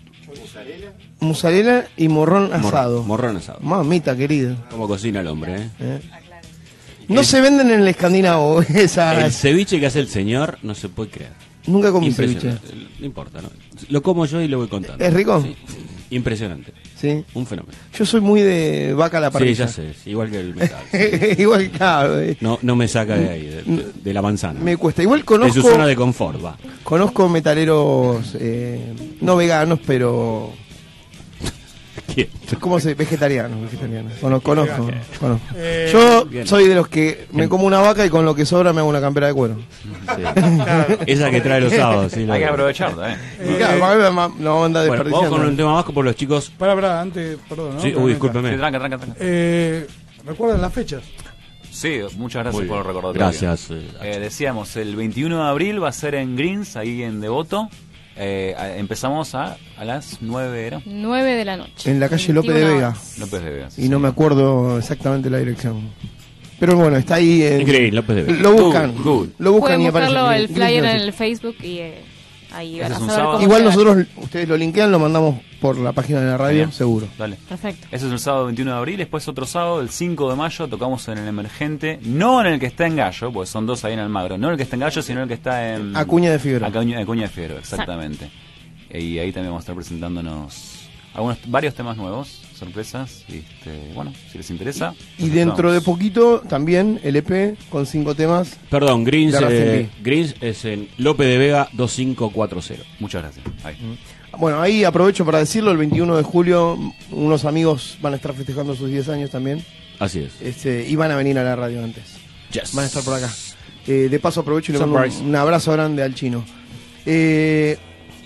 mozzarella y morrón asado. Morrón, morrón asado. Mamita querida. Como cocina el hombre, ¿eh? ¿eh? No se venden en el escandinavo El esas. ceviche que hace el señor no se puede creer. Nunca comí ceviche. Impresionante. No importa, ¿no? Lo como yo y lo voy contando. ¿Es rico? Sí. Impresionante. Sí. Un fenómeno. Yo soy muy de vaca a la Sí, parrilla. ya sé, sí, igual que el metal. sí. Igual, claro. eh. No, no me saca de ahí, de, de- de la manzana. Me cuesta. Igual de conozco, su zona de confort, va. conozco metaleros eh, no veganos, pero ¿Quién? ¿cómo se? Vegetarianos, vegetarianos. Cono- conozco, conozco. Eh, Yo bien. soy de los que me como una vaca y con lo que sobra me hago una campera de cuero. Sí. Esa que trae los sábados. Sí, Hay que lo- aprovecharla, ¿eh? Y claro, para que no no anda Bueno, vamos desperdiciando. con un tema más por los chicos. Pará, pará, antes, perdón. ¿no? Sí, Pero uy, neta. discúlpeme. Sí, tranca, tranca, tranca. Eh, ¿Recuerdan las fechas? Sí, muchas gracias Muy por el bien. recordatorio. Gracias. eh, Eh, decíamos, el veintiuno de abril va a ser en Greens, ahí en Devoto. Eh, a- empezamos a, a las nueve, ¿era? nueve de la noche. En la calle López de veintiuna Vega. horas. López de Vega. sí, Y no sí. me acuerdo exactamente la dirección. Pero bueno, está ahí en... Green, López de Vega. Lo buscan. Good, good. Lo buscan Pueden y aparece. buscarlo el Green flyer en Music. el Facebook y eh, ahí Ese van a es un saber sábado. cómo Igual llegar. nosotros, ustedes lo linkean, lo mandamos por la página de la radio, Genial. seguro. Dale. Perfecto. Ese es el sábado veintiuno de abril. Después otro sábado, el cinco de mayo, tocamos en el Emergente. No en el que está en Gallo, porque son dos ahí en Almagro. No en el que está en Gallo, sino el que está en... Acuña de Figueroa. Acuña, Acuña de Figueroa, exactamente. Y ahí también vamos a estar presentándonos algunos, varios temas nuevos, sorpresas. Y este, bueno, si les interesa. Y los dentro de esperamos. poquito también el E P con cinco temas. Perdón, Greens, De Racing eh, Greens es en López de Vega dos cinco cuatro cero. Muchas gracias. Ahí. Bueno, ahí aprovecho para decirlo, el veintiuno de julio unos amigos van a estar festejando sus diez años también. Así es. Este, y van a venir a la radio antes. Yes. Van a estar por acá. Eh, de paso aprovecho y le mando Surprise. un, un abrazo grande al chino. Eh,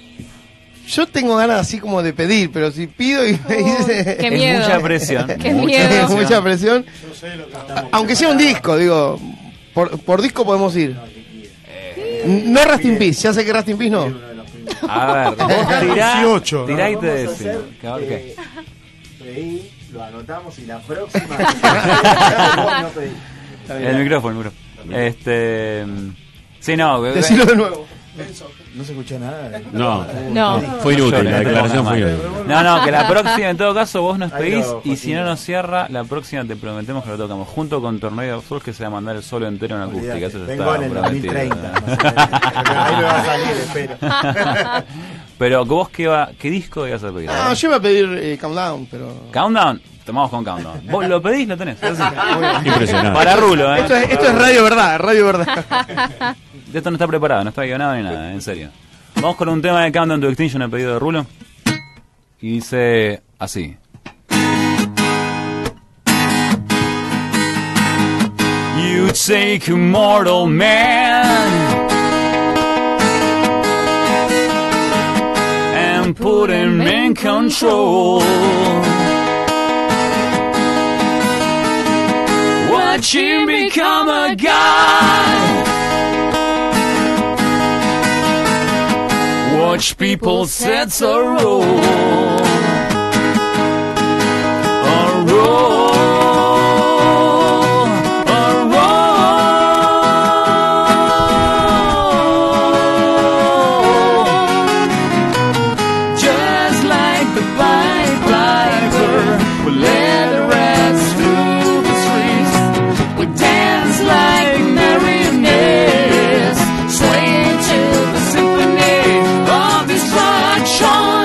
yo tengo ganas así como de pedir, pero si pido y me dice... Qué Es miedo. mucha presión. Qué mucha miedo. presión. mucha presión. Aunque sea un disco, digo, por, por disco podemos ir. No Rest in Peace, ya sé que Rest in Peace no. A ver, vos tirá, dieciocho, tirá ¿no? y te Vamos a decimos. hacer, Que a ver qué. eh, pedí, lo anotamos y la próxima. no pedí. El micrófono, el micrófono. Este. Sí, no. Decilo de nuevo. No se escuchó nada. No, No. fue inútil, No, la no, declaración no, fue no, inútil. No, no, que la próxima, en todo caso, vos nos Ahí pedís lo, y si no Joaquín. nos cierra, la próxima te prometemos que lo tocamos junto con Tornado of Souls, que se va a mandar el solo entero en acústica. Olvidate, Eso ya vengo está en el dos mil prometido. treinta. más o menos. Ahí me va a salir, espero. Pero vos, ¿qué, va, qué disco ibas a pedir? No, yo iba a pedir eh, Countdown, pero... Countdown, tomamos con Countdown. Vos lo pedís, lo tenés. Es así. Impresionante. Para Rulo, ¿eh? Esto es, esto es radio verdad, radio verdad. Esto no está preparado, no está guionado ni nada, en serio. Vamos con un tema de Countdown to Extinction, el pedido de Rulo. Y dice así. You take a mortal man and put him in control. Watch him become a god. Watch people set a roll. A roll. A roll. Just like the Pied Piper, we led the rats through the streets. We danced like marionettes, swaying to the symphony of destruction.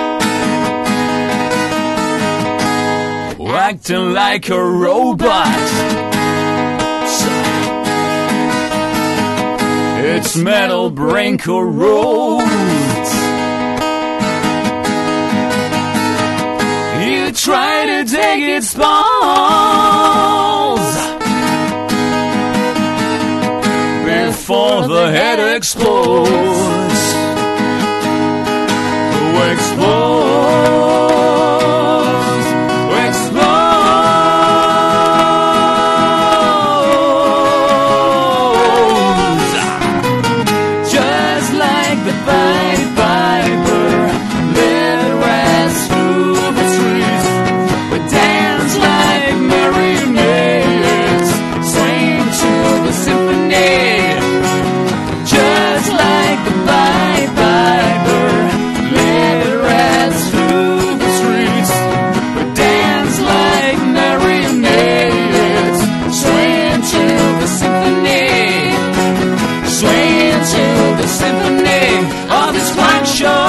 Acting like a robot. its metal brain corrodes. You try to take its balls before the head explodes. Oh, explodes, explodes. Just like the Pied Piper, let it rest through the trees. We dance like marionettes, swing to the symphony. Just like the Pied Piper, let it rest through the streets. We dance like marionettes, swing to the symphony, swing to the symphony of destruction.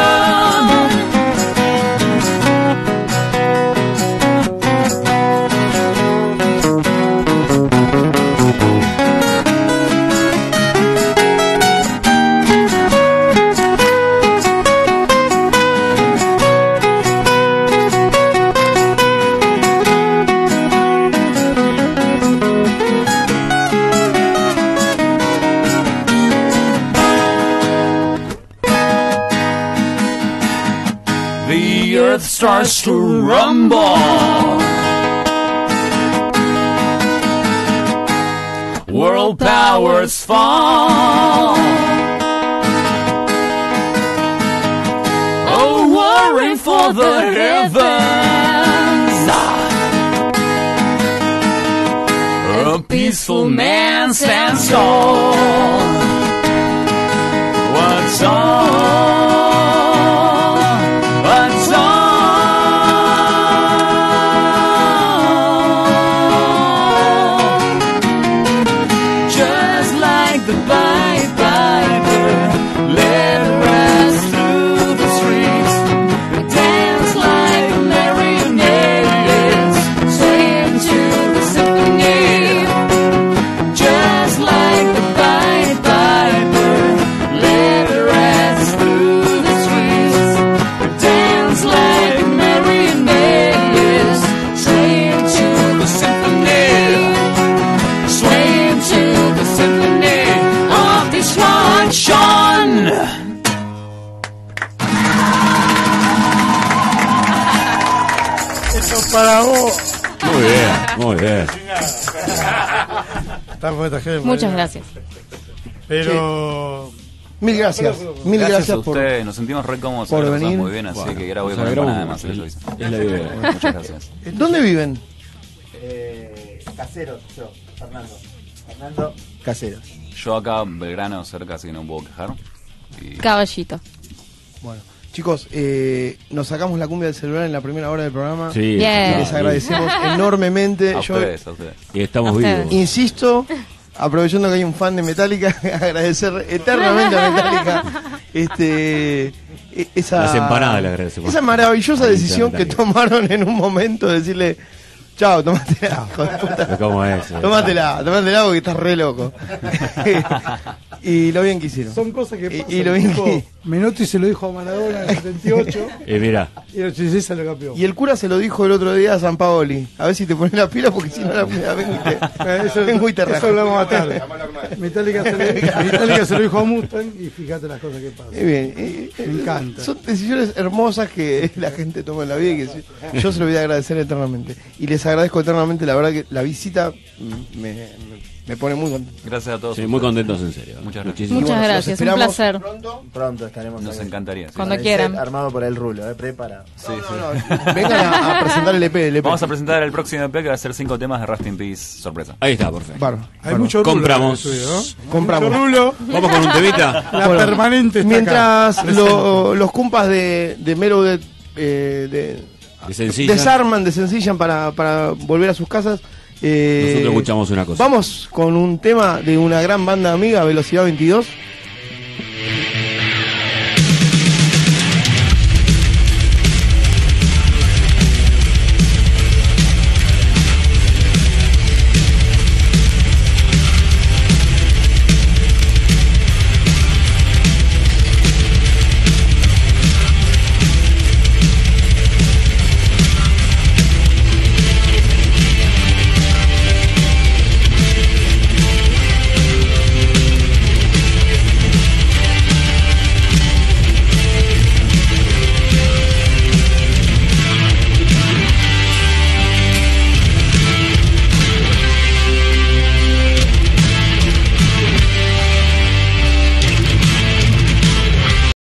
The earth starts to rumble. World powers fall. Oh, warring for the heavens. A peaceful man stands tall. What's all? What's all? Just like the Pied Piper, let it rest through the streets. We dance like marionettes, swing to the symphony. Just like the Pied Piper, let it rest through the streets. We dance like marionettes, swing to the symphony, swing to the symphony of destruction. Esto es para vos. Muy bien, muy bien. Está poeta, jefe. Muchas gracias. Pero. Mil gracias. Mil Gracias, gracias, a por. ustedes, nos sentimos re cómodos, por la pasamos venir. muy bien, así Bueno, que ahora voy a nos comer alegramos nada más. mucho. eso hice. Es la idea. Muchas gracias. ¿Dónde viven? Eh, caseros, yo, Fernando. Fernando Caseros. Yo acá en Belgrano cerca, así que no me puedo quejar. Y Caballito. Bueno, chicos, eh, nos sacamos la cumbia del celular en la primera hora del programa. Sí, Bien. Y les agradecemos enormemente. a Yo ustedes, a ustedes. Y estamos A ustedes. vivos. insisto, aprovechando que hay un fan de Metallica, agradecer eternamente a Metallica este, e- esa, Las empanadas le agradecemos. esa maravillosa A decisión que Metallica. tomaron en un momento de decirle, chao, tomátela, hijo de puta. Pero ¿cómo es? Tómatela, tómatela porque estás re loco. Y lo bien que hicieron. Son cosas que Y- pasan. y lo bien tipo, que- Menotti se lo dijo a Maradona en el setenta y ocho Y mira, y en el ochenta y seis se lo campeó. Y el cura se lo dijo el otro día a San Paoli. A ver si te pones la pila porque si no la pila vengo y te, Eh, eso, vengo y te eso rajo. hablamos más tarde. Metallica se, lo, Metallica se lo dijo a Mustang y fíjate las cosas que pasan. Muy bien. eh, eh, Me encanta. Son decisiones hermosas que la gente toma en la vida y que se- yo se lo voy a agradecer eternamente. Y les agradezco eternamente, la verdad que la visita mm, me, me, me pone muy contento. Gracias a todos. sí, ustedes. muy contentos en serio. Muchas gracias. Muchísimas Muchas bueno, gracias, los un esperamos placer. pronto. Pronto estaremos Nos ahí. encantaría. sí. Cuando El quieran. set armado por el rulo, eh, preparado. Sí, sí. No, no, vengan a, a presentar el E P. El E P. Vamos a presentar el próximo E P que va a ser cinco temas de Rust in Peace sorpresa. Ahí está, perfecto. Bárbaro, Hay bárbaro. mucho rulo Compramos. en el estudio, ¿no? Compramos. Mucho rulo. Vamos con un temita. La Bueno, permanente está Mientras acá. lo- los compas de, de Melodet eh, de, De sencilla. desarman, desencillan para, para volver a sus casas. eh, Nosotros escuchamos una cosa. Vamos con un tema de una gran banda amiga, Velocidad veintidós.